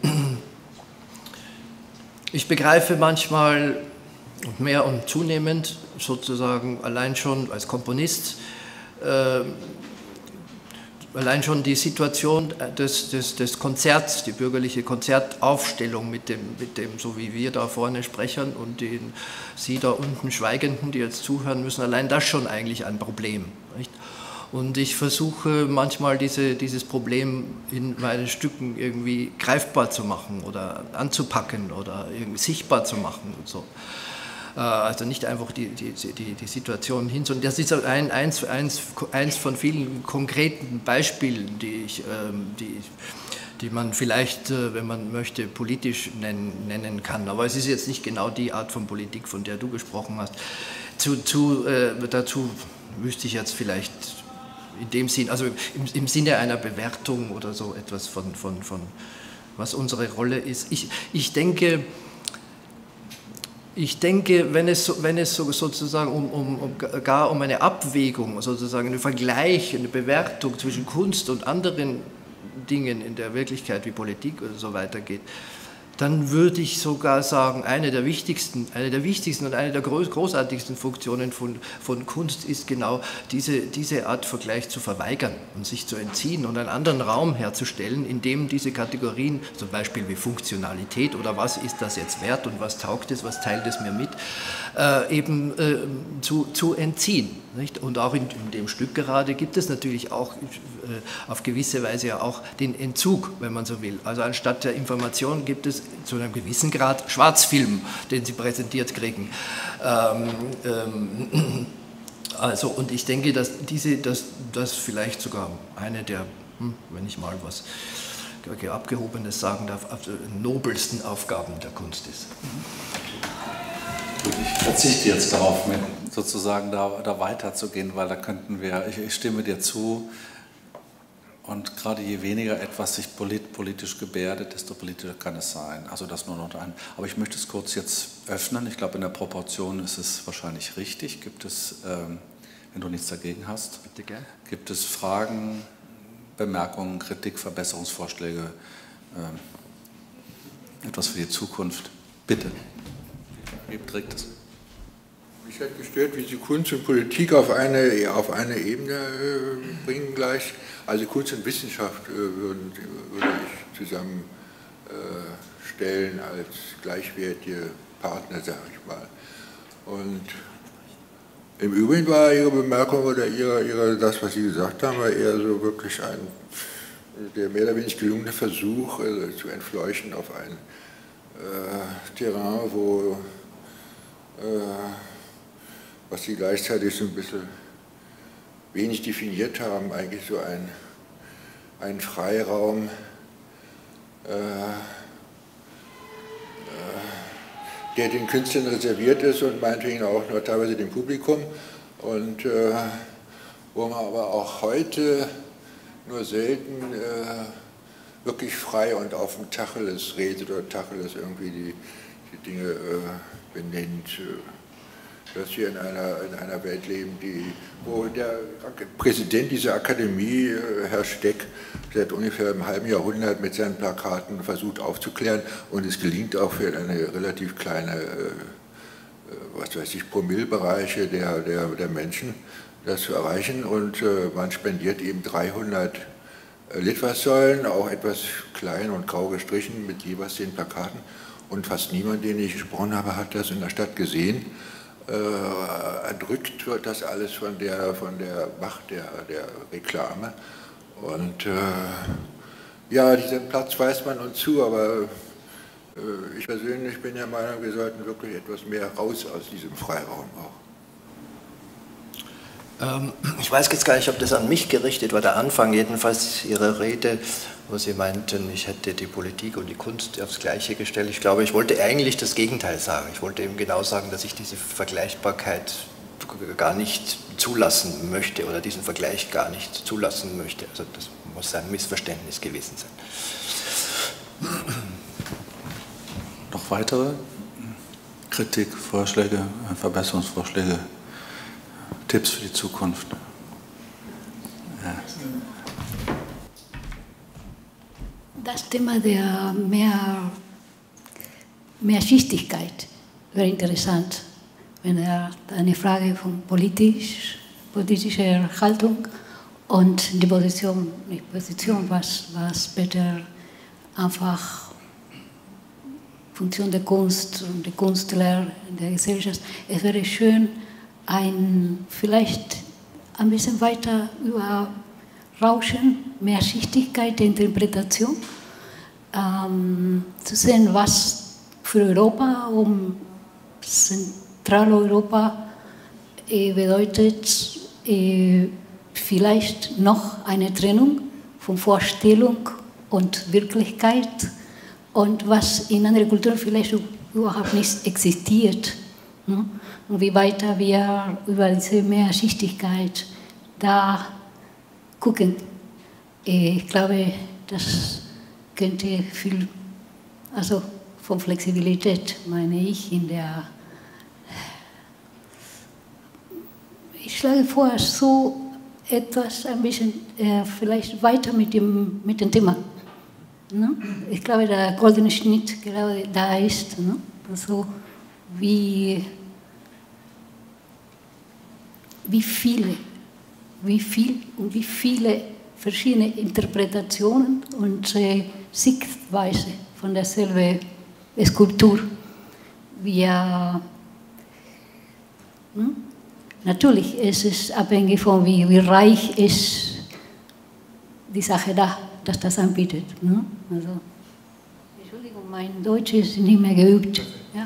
ich begreife manchmal und mehr und zunehmend sozusagen allein schon als Komponist äh, allein schon die Situation des, des, des Konzerts, die bürgerliche Konzertaufstellung mit dem, mit dem, so wie wir da vorne sprechen und den, Sie da unten Schweigenden, die jetzt zuhören müssen, allein das schon eigentlich ein Problem. Nicht? Und ich versuche manchmal diese, dieses Problem in meinen Stücken irgendwie greifbar zu machen oder anzupacken oder irgendwie sichtbar zu machen und so. Also nicht einfach die, die, die, die Situation hin, sondern das ist ein, eins, eins, eins von vielen konkreten Beispielen, die, ich, die, die man vielleicht, wenn man möchte, politisch nennen, nennen kann. Aber es ist jetzt nicht genau die Art von Politik, von der du gesprochen hast. Zu, zu, äh, dazu wüsste ich jetzt vielleicht in dem Sinn, also im, im Sinne einer Bewertung oder so etwas von, von, von was unsere Rolle ist. Ich, ich denke, Ich denke, wenn es, wenn es so, sozusagen um, um, um, gar um eine Abwägung, sozusagen einen Vergleich, eine Bewertung zwischen Kunst und anderen Dingen in der Wirklichkeit wie Politik oder so weiter geht, dann würde ich sogar sagen, eine der wichtigsten, eine der wichtigsten und eine der großartigsten Funktionen von, von Kunst ist genau diese, diese Art Vergleich zu verweigern und sich zu entziehen und einen anderen Raum herzustellen, in dem diese Kategorien, zum Beispiel wie Funktionalität oder was ist das jetzt wert und was taugt es, was teilt es mir mit, äh, eben äh, zu, zu entziehen. Nicht? Und auch in, in dem Stück gerade gibt es natürlich auch äh, auf gewisse Weise ja auch den Entzug, wenn man so will. Also anstatt der Information gibt es zu einem gewissen Grad Schwarzfilm, den Sie präsentiert kriegen. Ähm, ähm, also, und ich denke, dass diese, dass das vielleicht sogar eine der, hm, wenn ich mal was Abgehobenes sagen darf, nobelsten Aufgaben der Kunst ist. Gut, ich verzichte jetzt darauf, mit sozusagen da, da weiterzugehen, weil da könnten wir, ich, ich stimme dir zu, und gerade je weniger etwas sich polit, politisch gebärdet, desto politischer kann es sein. Also das nur noch ein. Aber ich möchte es kurz jetzt öffnen. Ich glaube, in der Proportion ist es wahrscheinlich richtig. Gibt es, ähm, wenn du nichts dagegen hast, bitte gern. Gibt es Fragen, Bemerkungen, Kritik, Verbesserungsvorschläge, ähm, etwas für die Zukunft? Bitte. Wie trägt es? Mich hat gestört, wie Sie Kunst und Politik auf eine, auf eine Ebene äh, bringen gleich. Also Kunst und Wissenschaft äh, würden, würde ich zusammen äh, stellen als gleichwertige Partner, sage ich mal. Und Im Übrigen war Ihre Bemerkung oder Ihre, Ihre, das, was Sie gesagt haben, war eher so wirklich ein der mehr oder weniger gelungene Versuch äh, zu entfleuchen auf ein äh, Terrain, wo äh, was Sie gleichzeitig so ein bisschen wenig definiert haben, eigentlich so ein, ein Freiraum, äh, der den Künstlern reserviert ist und meinetwegen auch nur teilweise dem Publikum und äh, wo man aber auch heute nur selten äh, wirklich frei und auf dem Tacheles redet oder Tacheles irgendwie die, die Dinge äh, benennt, äh, dass wir in einer, in einer Welt leben, die, wo der Präsident dieser Akademie, äh, Herr Steck, seit ungefähr einem halben Jahrhundert mit seinen Plakaten versucht aufzuklären und es gelingt auch für eine relativ kleine, äh, was weiß ich, Promillebereiche der, der, der Menschen, das zu erreichen und äh, man spendiert eben dreihundert äh, Litfaßsäulen, auch etwas klein und grau gestrichen mit jeweils den Plakaten und fast niemand, den ich gesprochen habe, hat das in der Stadt gesehen. Äh, erdrückt wird das alles von der, von der Macht der, der Reklame und äh, ja, diesen Platz weist man uns zu, aber äh, ich persönlich bin der Meinung, wir sollten wirklich etwas mehr raus aus diesem Freiraum auch. Ich weiß jetzt gar nicht, ob das an mich gerichtet war, der Anfang jedenfalls Ihrer Rede, wo Sie meinten, ich hätte die Politik und die Kunst aufs Gleiche gestellt. Ich glaube, ich wollte eigentlich das Gegenteil sagen. Ich wollte eben genau sagen, dass ich diese Vergleichbarkeit gar nicht zulassen möchte oder diesen Vergleich gar nicht zulassen möchte. Also das muss ein Missverständnis gewesen sein. Noch weitere Kritik, Vorschläge, Verbesserungsvorschläge? Tipps für die Zukunft. Ja. Das Thema der mehr, Mehrschichtigkeit wäre interessant, wenn er eine Frage von politisch, politischer Haltung und die Position, die Position was, was Peter einfach Funktion der Kunst und der Künstler der Gesellschaft. Es wäre schön, ein, vielleicht ein bisschen weiter über Rauschen, Mehrschichtigkeit der Interpretation, ähm, zu sehen, was für Europa, um Zentraleuropa äh, bedeutet, äh, vielleicht noch eine Trennung von Vorstellung und Wirklichkeit und was in anderen Kulturen vielleicht überhaupt nicht existiert. Ne? Und wie weiter wir über diese Mehrschichtigkeit da gucken. Ich glaube, das könnte viel, also von Flexibilität meine ich, in der, ich schlage vor, so etwas ein bisschen äh, vielleicht weiter mit dem, mit dem Thema. Ne? Ich glaube, der goldene Schnitt gerade da ist, ne? Also wie wie viele, wie viel und wie viele verschiedene Interpretationen und äh, Sichtweise von derselben Skulptur. Wir, hm? Natürlich ist es abhängig von wie, wie reich ist die Sache da, dass das anbietet. Ne? Also, Entschuldigung, mein Deutsch ist nicht mehr geübt. Ja?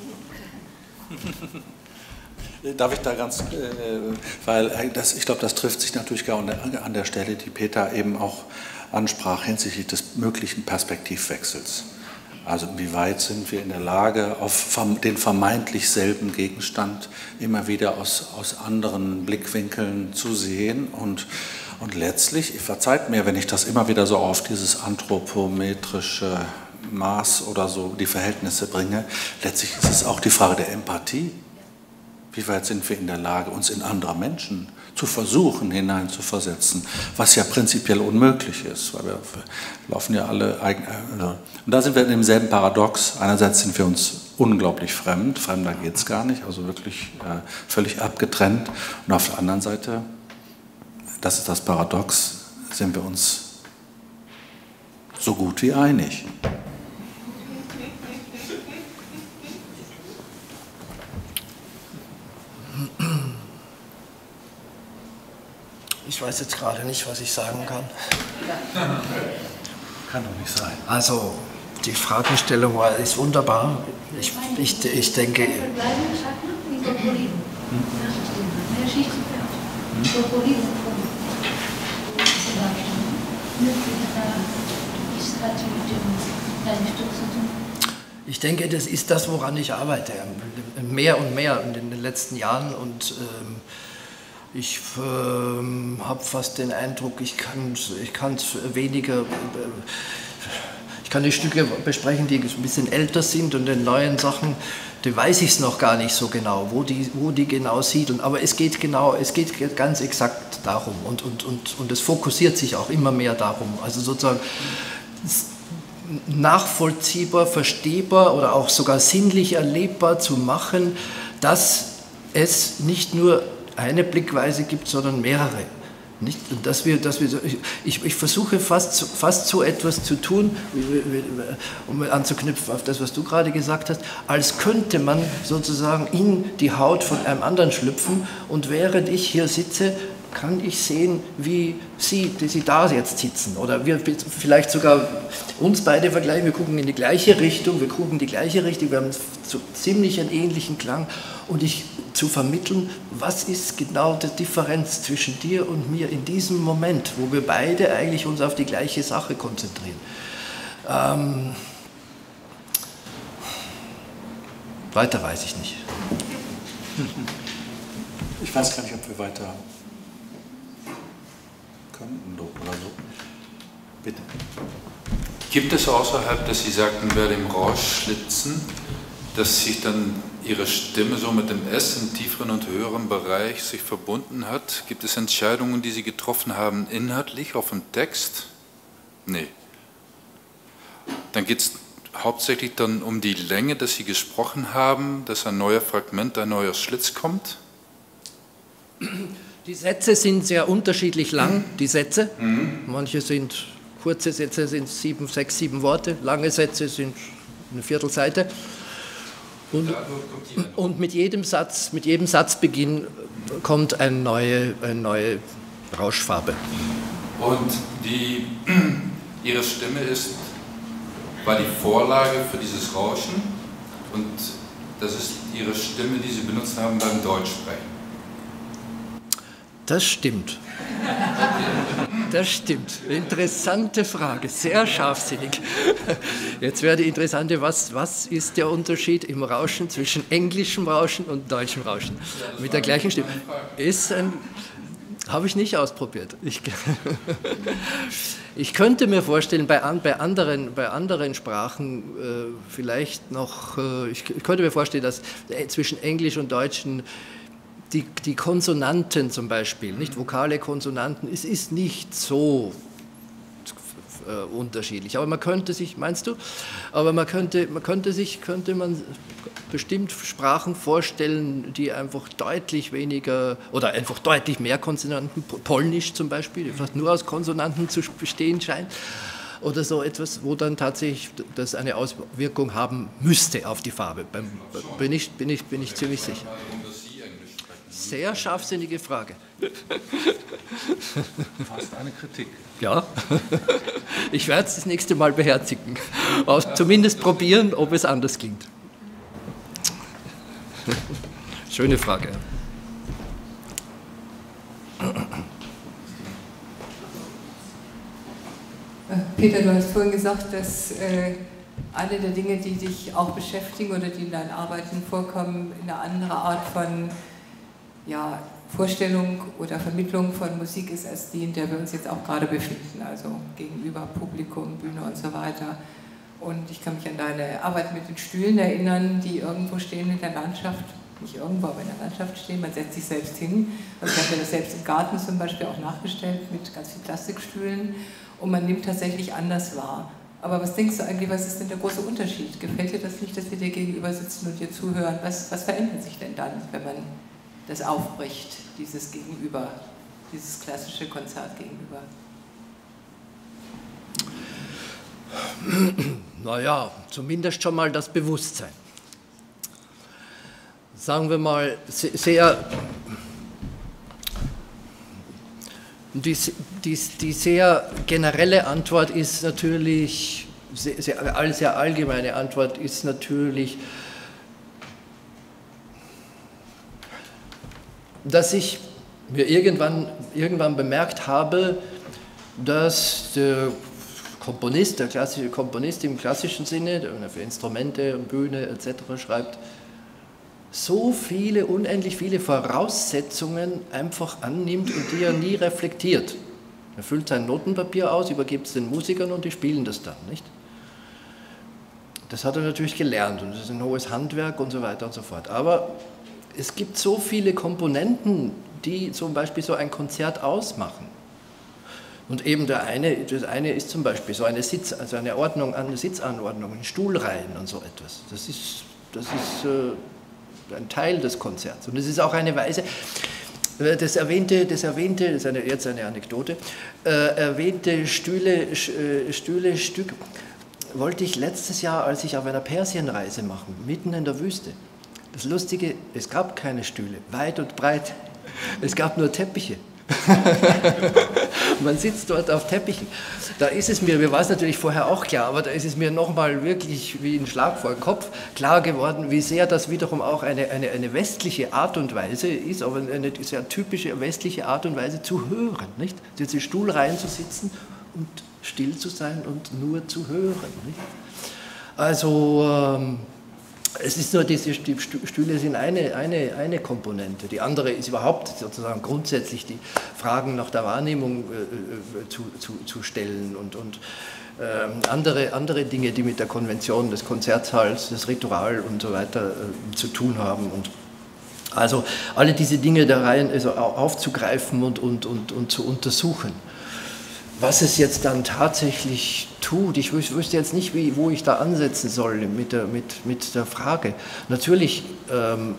Darf ich da ganz, äh, weil das, ich glaube, das trifft sich natürlich gar an der Stelle, die Peter eben auch ansprach, hinsichtlich des möglichen Perspektivwechsels. Also inwieweit sind wir in der Lage, auf den vermeintlich selben Gegenstand immer wieder aus, aus anderen Blickwinkeln zu sehen und, und letztlich, verzeiht mir, wenn ich das immer wieder so auf dieses anthropometrische Maß oder so die Verhältnisse bringe, letztlich ist es auch die Frage der Empathie. Wie weit sind wir in der Lage, uns in andere Menschen zu versuchen, hineinzuversetzen, was ja prinzipiell unmöglich ist, weil wir laufen ja alle eigen. Und da sind wir in demselben Paradox. Einerseits sind wir uns unglaublich fremd, fremder geht es gar nicht, also wirklich äh, völlig abgetrennt. Und auf der anderen Seite, das ist das Paradox, sind wir uns so gut wie einig. Ich weiß jetzt gerade nicht, was ich sagen kann. Kann doch nicht sein. Also, die Fragestellung war, ist wunderbar. Ich, ich, ich denke... Ich denke, das ist das, woran ich arbeite, mehr und mehr in den letzten Jahren, und ähm, ich ähm, habe fast den Eindruck, ich kann ich kann's weniger, äh, ich kann die Stücke besprechen, die ein bisschen älter sind, und den neuen Sachen, die weiß ich es noch gar nicht so genau, wo die, wo die genau siedeln, aber es geht genau, es geht ganz exakt darum, und, und, und, und es fokussiert sich auch immer mehr darum, also sozusagen nachvollziehbar, verstehbar oder auch sogar sinnlich erlebbar zu machen, dass es nicht nur eine Blickweise gibt, sondern mehrere. Nicht? Und dass wir, dass wir, ich, ich versuche fast, fast so etwas zu tun, um anzuknüpfen auf das, was du gerade gesagt hast, als könnte man sozusagen in die Haut von einem anderen schlüpfen, und während ich hier sitze, kann ich sehen, wie Sie, die Sie da jetzt sitzen, oder wir vielleicht sogar uns beide vergleichen, wir gucken in die gleiche Richtung, wir gucken in die gleiche Richtung, wir haben so ziemlich einen ähnlichen Klang, und ich zu vermitteln, was ist genau die Differenz zwischen dir und mir in diesem Moment, wo wir beide eigentlich uns auf die gleiche Sache konzentrieren. Ähm, weiter weiß ich nicht. Ich weiß gar nicht, ob wir weiter könnten oder so. Bitte. Gibt es außerhalb, dass Sie sagten, bei dem Rausschlitzen, dass sich dann Ihre Stimme so mit dem S im tieferen und höheren Bereich sich verbunden hat? Gibt es Entscheidungen, die Sie getroffen haben, inhaltlich auf dem Text? Nee. Dann geht es hauptsächlich dann um die Länge, dass Sie gesprochen haben, dass ein neuer Fragment, ein neuer Schlitz kommt? Die Sätze sind sehr unterschiedlich lang, die Sätze. Mhm. Manche sind, kurze Sätze sind sieben, sechs, sieben Worte, lange Sätze sind eine Viertelseite. Und, und mit jedem Satz, mit jedem Satzbeginn kommt eine neue, eine neue Rauschfarbe. Und die, Ihre Stimme ist, war die Vorlage für dieses Rauschen, und das ist Ihre Stimme, die Sie benutzt haben beim Deutschsprechen. Das stimmt. Das stimmt. Interessante Frage, sehr scharfsinnig. Jetzt wäre die interessante, was, was ist der Unterschied im Rauschen zwischen englischem Rauschen und deutschem Rauschen? Mit der gleichen Stimme. Ist ein, habe ich nicht ausprobiert. Ich, ich könnte mir vorstellen, bei, an, bei, anderen, bei anderen Sprachen äh, vielleicht noch, äh, ich, ich könnte mir vorstellen, dass äh, zwischen Englisch und Deutschen Die, die Konsonanten zum Beispiel, nicht vokale Konsonanten, es ist nicht so äh, unterschiedlich. Aber man könnte sich, meinst du? Aber man könnte, man könnte sich, könnte man bestimmt Sprachen vorstellen, die einfach deutlich weniger oder einfach deutlich mehr Konsonanten, Polnisch zum Beispiel, fast nur aus Konsonanten zu bestehen scheint. Oder so etwas, wo dann tatsächlich das eine Auswirkung haben müsste auf die Farbe. Beim, bin ich, bin ich, bin ich ziemlich sicher. Sehr scharfsinnige Frage. Fast eine Kritik. Ja, ich werde es das nächste Mal beherzigen. Auch zumindest probieren, ob es anders klingt. Schöne Frage. Peter, du hast vorhin gesagt, dass äh, alle der Dinge, die dich auch beschäftigen oder die in deinen Arbeiten vorkommen, eine andere Art von ja, Vorstellung oder Vermittlung von Musik ist als die, in der wir uns jetzt auch gerade befinden, also gegenüber Publikum, Bühne und so weiter. Und ich kann mich an deine Arbeit mit den Stühlen erinnern, die irgendwo stehen in der Landschaft, nicht irgendwo, aber in der Landschaft stehen, man setzt sich selbst hin. Also ich habe mir das selbst im Garten zum Beispiel auch nachgestellt mit ganz vielen Plastikstühlen, und man nimmt tatsächlich anders wahr. Aber was denkst du eigentlich, was ist denn der große Unterschied? Gefällt dir das nicht, dass wir dir gegenüber sitzen und dir zuhören? Was, was verändert sich denn dann, wenn man das aufbricht, dieses Gegenüber, dieses klassische Konzert gegenüber? Naja, zumindest schon mal das Bewusstsein. Sagen wir mal, sehr, Die, die, die sehr generelle Antwort ist natürlich, sehr, sehr, sehr allgemeine Antwort ist natürlich, dass ich mir irgendwann, irgendwann bemerkt habe, dass der Komponist, der klassische Komponist im klassischen Sinne, der für Instrumente und Bühne et cetera schreibt, so viele, unendlich viele Voraussetzungen einfach annimmt und die er nie reflektiert. Er füllt sein Notenpapier aus, übergibt es den Musikern und die spielen das dann, nicht? Das hat er natürlich gelernt und das ist ein hohes Handwerk und so weiter und so fort. Aber es gibt so viele Komponenten, die zum Beispiel so ein Konzert ausmachen. Und eben der eine, das eine ist zum Beispiel so eine Sitz, also eine Ordnung, eine Sitzanordnung, Stuhlreihen und so etwas. Das ist, das ist äh, ein Teil des Konzerts. Und es ist auch eine Weise, das erwähnte, das erwähnte, das ist eine, jetzt eine Anekdote, äh, erwähnte Stühle, äh, Stühle, Stück, wollte ich letztes Jahr, als ich auf einer Persienreise machen, mitten in der Wüste. Das Lustige, es gab keine Stühle, weit und breit. Es gab nur Teppiche. Man sitzt dort auf Teppichen. Da ist es mir, mir war es natürlich vorher auch klar, aber da ist es mir nochmal wirklich wie ein Schlag vor den Kopf klar geworden, wie sehr das wiederum auch eine, eine, eine westliche Art und Weise ist, aber eine sehr typische westliche Art und Weise zu hören, nicht? Jetzt in Stuhlreihen zu sitzen und still zu sein und nur zu hören, nicht? Also ähm, es ist nur, diese Stühle sind eine, eine, eine Komponente. Die andere ist überhaupt sozusagen grundsätzlich die Fragen nach der Wahrnehmung äh, zu, zu, zu stellen und, und äh, andere, andere Dinge, die mit der Konvention des Konzertsaals, das Ritual und so weiter äh, zu tun haben. Und also alle diese Dinge da rein also aufzugreifen und, und, und, und zu untersuchen. Was es jetzt dann tatsächlich tut, ich wüsste jetzt nicht, wie, wo ich da ansetzen soll mit der, mit, mit der Frage. Natürlich, ähm,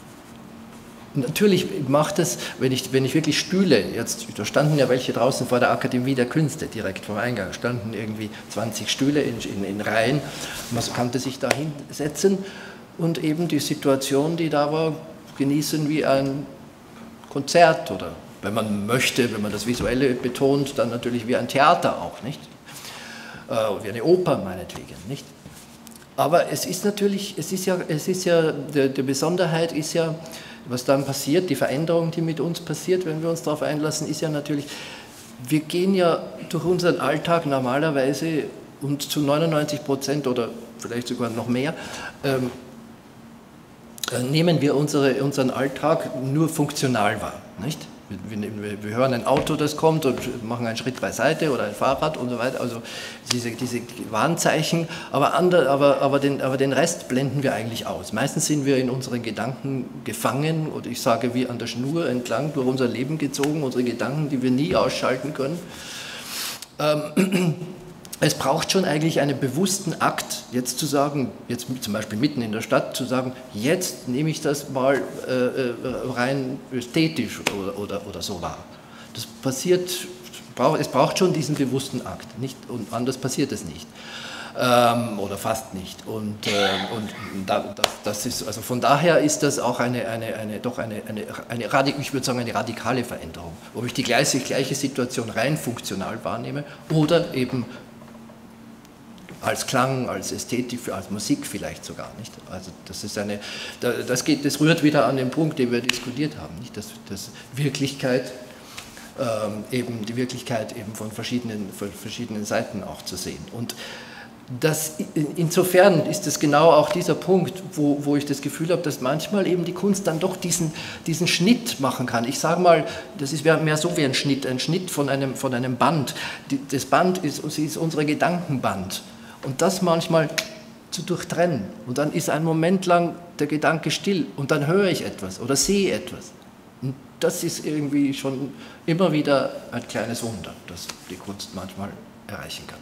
natürlich macht es, wenn ich, wenn ich wirklich Stühle, jetzt, da standen ja welche draußen vor der Akademie der Künste, direkt vom Eingang, standen irgendwie zwanzig Stühle in, in, in Reihen, man konnte sich da hinsetzen und eben die Situation, die da war, genießen wie ein Konzert oder wenn man möchte, wenn man das Visuelle betont, dann natürlich wie ein Theater auch, nicht? Äh, wie eine Oper meinetwegen, nicht? Aber es ist natürlich, es ist ja, es ist ja, die, die Besonderheit ist ja, was dann passiert, die Veränderung, die mit uns passiert, wenn wir uns darauf einlassen, ist ja natürlich, wir gehen ja durch unseren Alltag normalerweise und zu neunundneunzig Prozent oder vielleicht sogar noch mehr, ähm, nehmen wir unsere, unseren Alltag nur funktional wahr, nicht? Wir, wir, wir hören ein Auto, das kommt und machen einen Schritt beiseite oder ein Fahrrad und so weiter, also diese, diese Warnzeichen, aber, andere, aber, aber, den, aber den Rest blenden wir eigentlich aus. Meistens sind wir in unseren Gedanken gefangen oder ich sage wie an der Schnur entlang durch unser Leben gezogen, unsere Gedanken, die wir nie ausschalten können. Ähm, Es braucht schon eigentlich einen bewussten Akt, jetzt zu sagen, jetzt zum Beispiel mitten in der Stadt, zu sagen, jetzt nehme ich das mal äh, rein ästhetisch oder, oder, oder so wahr. Das passiert, es braucht schon diesen bewussten Akt, nicht, und anders passiert es nicht. Ähm, oder fast nicht. Und, äh, und da, das, das ist, also von daher ist das auch eine, eine, eine, doch eine, eine, eine, eine, ich würde sagen, eine radikale Veränderung, ob ich die gleiche, gleiche Situation rein funktional wahrnehme oder eben als Klang, als Ästhetik, als Musik vielleicht sogar, nicht? Also das ist eine, das geht, das rührt wieder an den Punkt, den wir diskutiert haben, nicht? Dass, dass Wirklichkeit, ähm, eben die Wirklichkeit eben von verschiedenen, von verschiedenen Seiten auch zu sehen. Und das, insofern ist es genau auch dieser Punkt, wo, wo ich das Gefühl habe, dass manchmal eben die Kunst dann doch diesen, diesen Schnitt machen kann. Ich sage mal, das ist mehr so wie ein Schnitt, ein Schnitt von einem, von einem Band. Das Band ist, ist unsere Gedankenband. Und das manchmal zu durchtrennen. Und dann ist ein Moment lang der Gedanke still und dann höre ich etwas oder sehe etwas. Und das ist irgendwie schon immer wieder ein kleines Wunder, das die Kunst manchmal erreichen kann.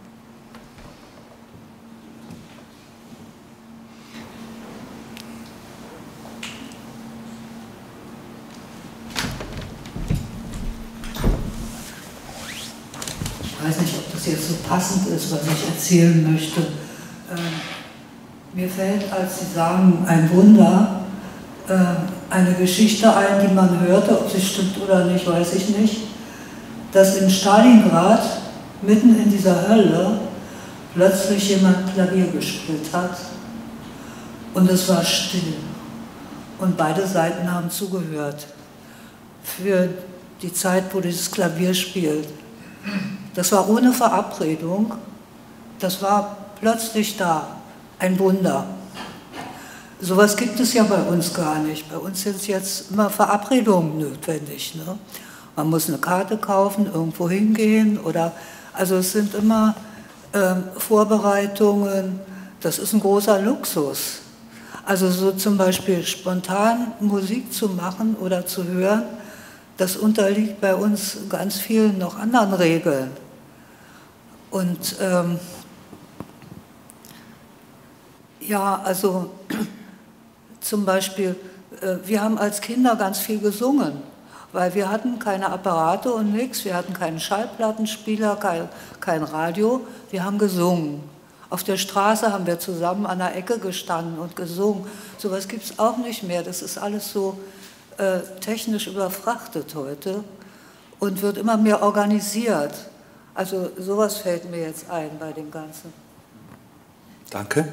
Ich weiß nicht, ob das jetzt so passend ist, was ich erzählen möchte. Ähm, mir fällt, als Sie sagen, ein Wunder, äh, eine Geschichte ein, die man hörte, ob sie stimmt oder nicht, weiß ich nicht. dass in Stalingrad, mitten in dieser Hölle, plötzlich jemand Klavier gespielt hat und es war still. Und beide Seiten haben zugehört für die Zeit, wo dieses Klavier spielt. Das war ohne Verabredung, das war plötzlich da, ein Wunder. Sowas gibt es ja bei uns gar nicht. Bei uns sind jetzt immer Verabredungen notwendig. Ne? Man muss eine Karte kaufen, irgendwo hingehen oder, also es sind immer äh, Vorbereitungen, das ist ein großer Luxus. Also so zum Beispiel spontan Musik zu machen oder zu hören, das unterliegt bei uns ganz vielen noch anderen Regeln. Und ähm, ja, also zum Beispiel, äh, wir haben als Kinder ganz viel gesungen, weil wir hatten keine Apparate und nichts, wir hatten keinen Schallplattenspieler, kein, kein Radio, wir haben gesungen. Auf der Straße haben wir zusammen an der Ecke gestanden und gesungen. So etwas gibt es auch nicht mehr, das ist alles so äh, technisch überfrachtet heute und wird immer mehr organisiert. Also sowas fällt mir jetzt ein bei dem Ganzen. Danke.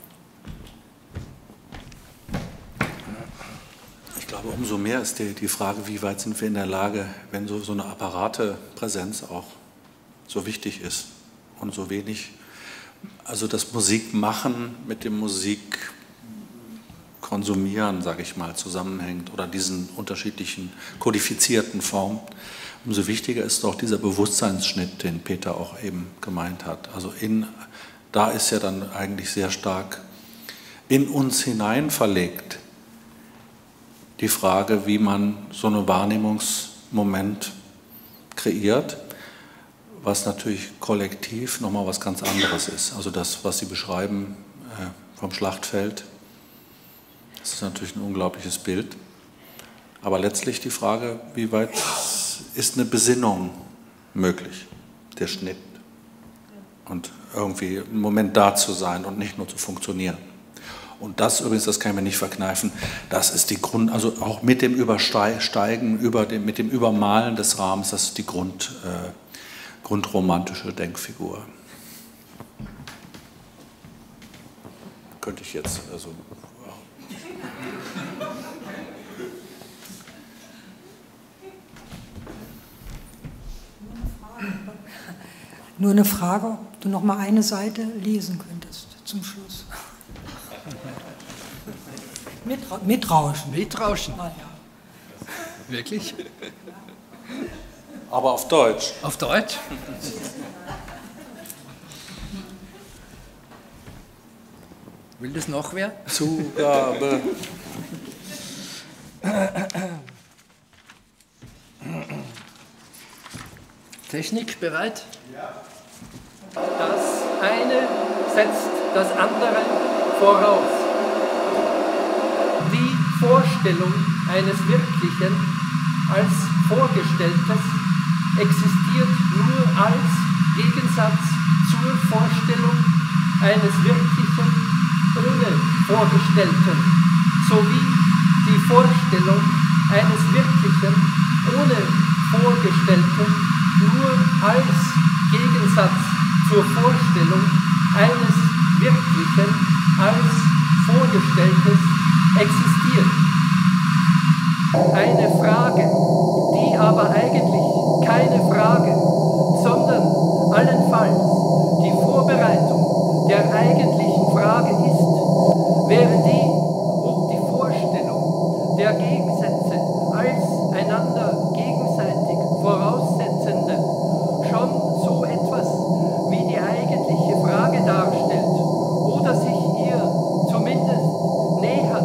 Ich glaube, umso mehr ist die, die Frage, wie weit sind wir in der Lage, wenn so, so eine Apparatepräsenz auch so wichtig ist und so wenig, also das Musikmachen mit dem Musikkonsumieren, sage ich mal, zusammenhängt oder diesen unterschiedlichen kodifizierten Formen. Umso wichtiger ist doch dieser Bewusstseinsschnitt, den Peter auch eben gemeint hat. Also in, da ist ja dann eigentlich sehr stark in uns hinein verlegt die Frage, wie man so einen Wahrnehmungsmoment kreiert, was natürlich kollektiv nochmal was ganz anderes ist. Also das, was Sie beschreiben äh, vom Schlachtfeld, das ist natürlich ein unglaubliches Bild. Aber letztlich die Frage, wie weit ist eine Besinnung möglich, der Schnitt und irgendwie einen Moment da zu sein und nicht nur zu funktionieren. Und das übrigens, das kann ich mir nicht verkneifen, das ist die Grund, also auch mit dem Übersteigen, über dem, mit dem Übermalen des Rahmens, das ist die Grund, äh, grundromantische Denkfigur. Könnte ich jetzt, also... Nur eine Frage, ob du noch mal eine Seite lesen könntest zum Schluss. Mitra Mitrauschen. Mitrauschen? Ah, ja. Wirklich? Aber auf Deutsch. Auf Deutsch? Will das noch wer? Zugabe. Technik bereit? Ja. Das eine setzt das andere voraus. Die Vorstellung eines Wirklichen als Vorgestelltes existiert nur als Gegensatz zur Vorstellung eines Wirklichen ohne Vorgestellten, sowie die Vorstellung eines Wirklichen ohne Vorgestellten nur als Gegensatz zur Vorstellung eines Wirklichen als Vorgestelltes existiert. Eine Frage, die aber eigentlich keine Frage, sondern allenfalls die Vorbereitung der eigentlichen Frage ist, wäre die, ob die Vorstellung der Gegensätze als einander gegenseitig voraussetzende schon so etwas wie die eigentliche Frage darstellt oder sich ihr zumindest nähert.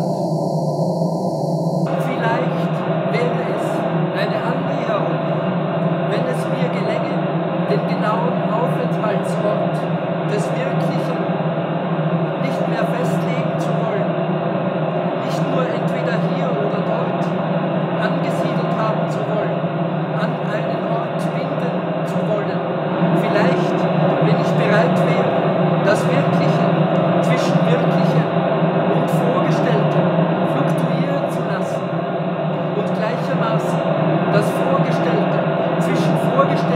Vielleicht wäre es eine Annäherung, wenn es mir gelänge, den genauen Aufenthaltsort des Wirklichen nicht mehr festlegen zu wollen, nicht nur entweder hier oder dort angesiedelt haben zu wollen, an einen Ort binden zu wollen. Vielleicht, wenn ich bereit wäre, das Wirkliche zwischen Wirklichem und Vorgestelltem fluktuieren zu lassen und gleichermaßen das Vorgestellte zwischen Vorgestelltem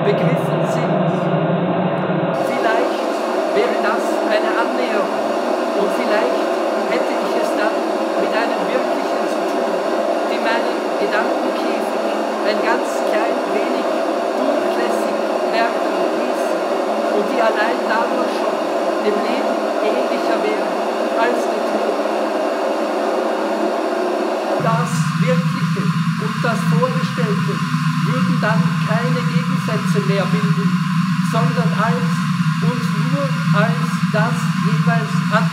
begriffen sind. Vielleicht wäre das eine Annäherung und vielleicht hätte ich es dann mit einem wirklichen zu tun, die meinen Gedankenkäfig ein ganz klein wenig durchlässig werden ließen und die allein dadurch schon dem Leben ähnlicher wären als der Tod. Das Wirkliche und das Vorgestellte würden dann keine Gegensätze mehr bilden, sondern als und nur als das jeweils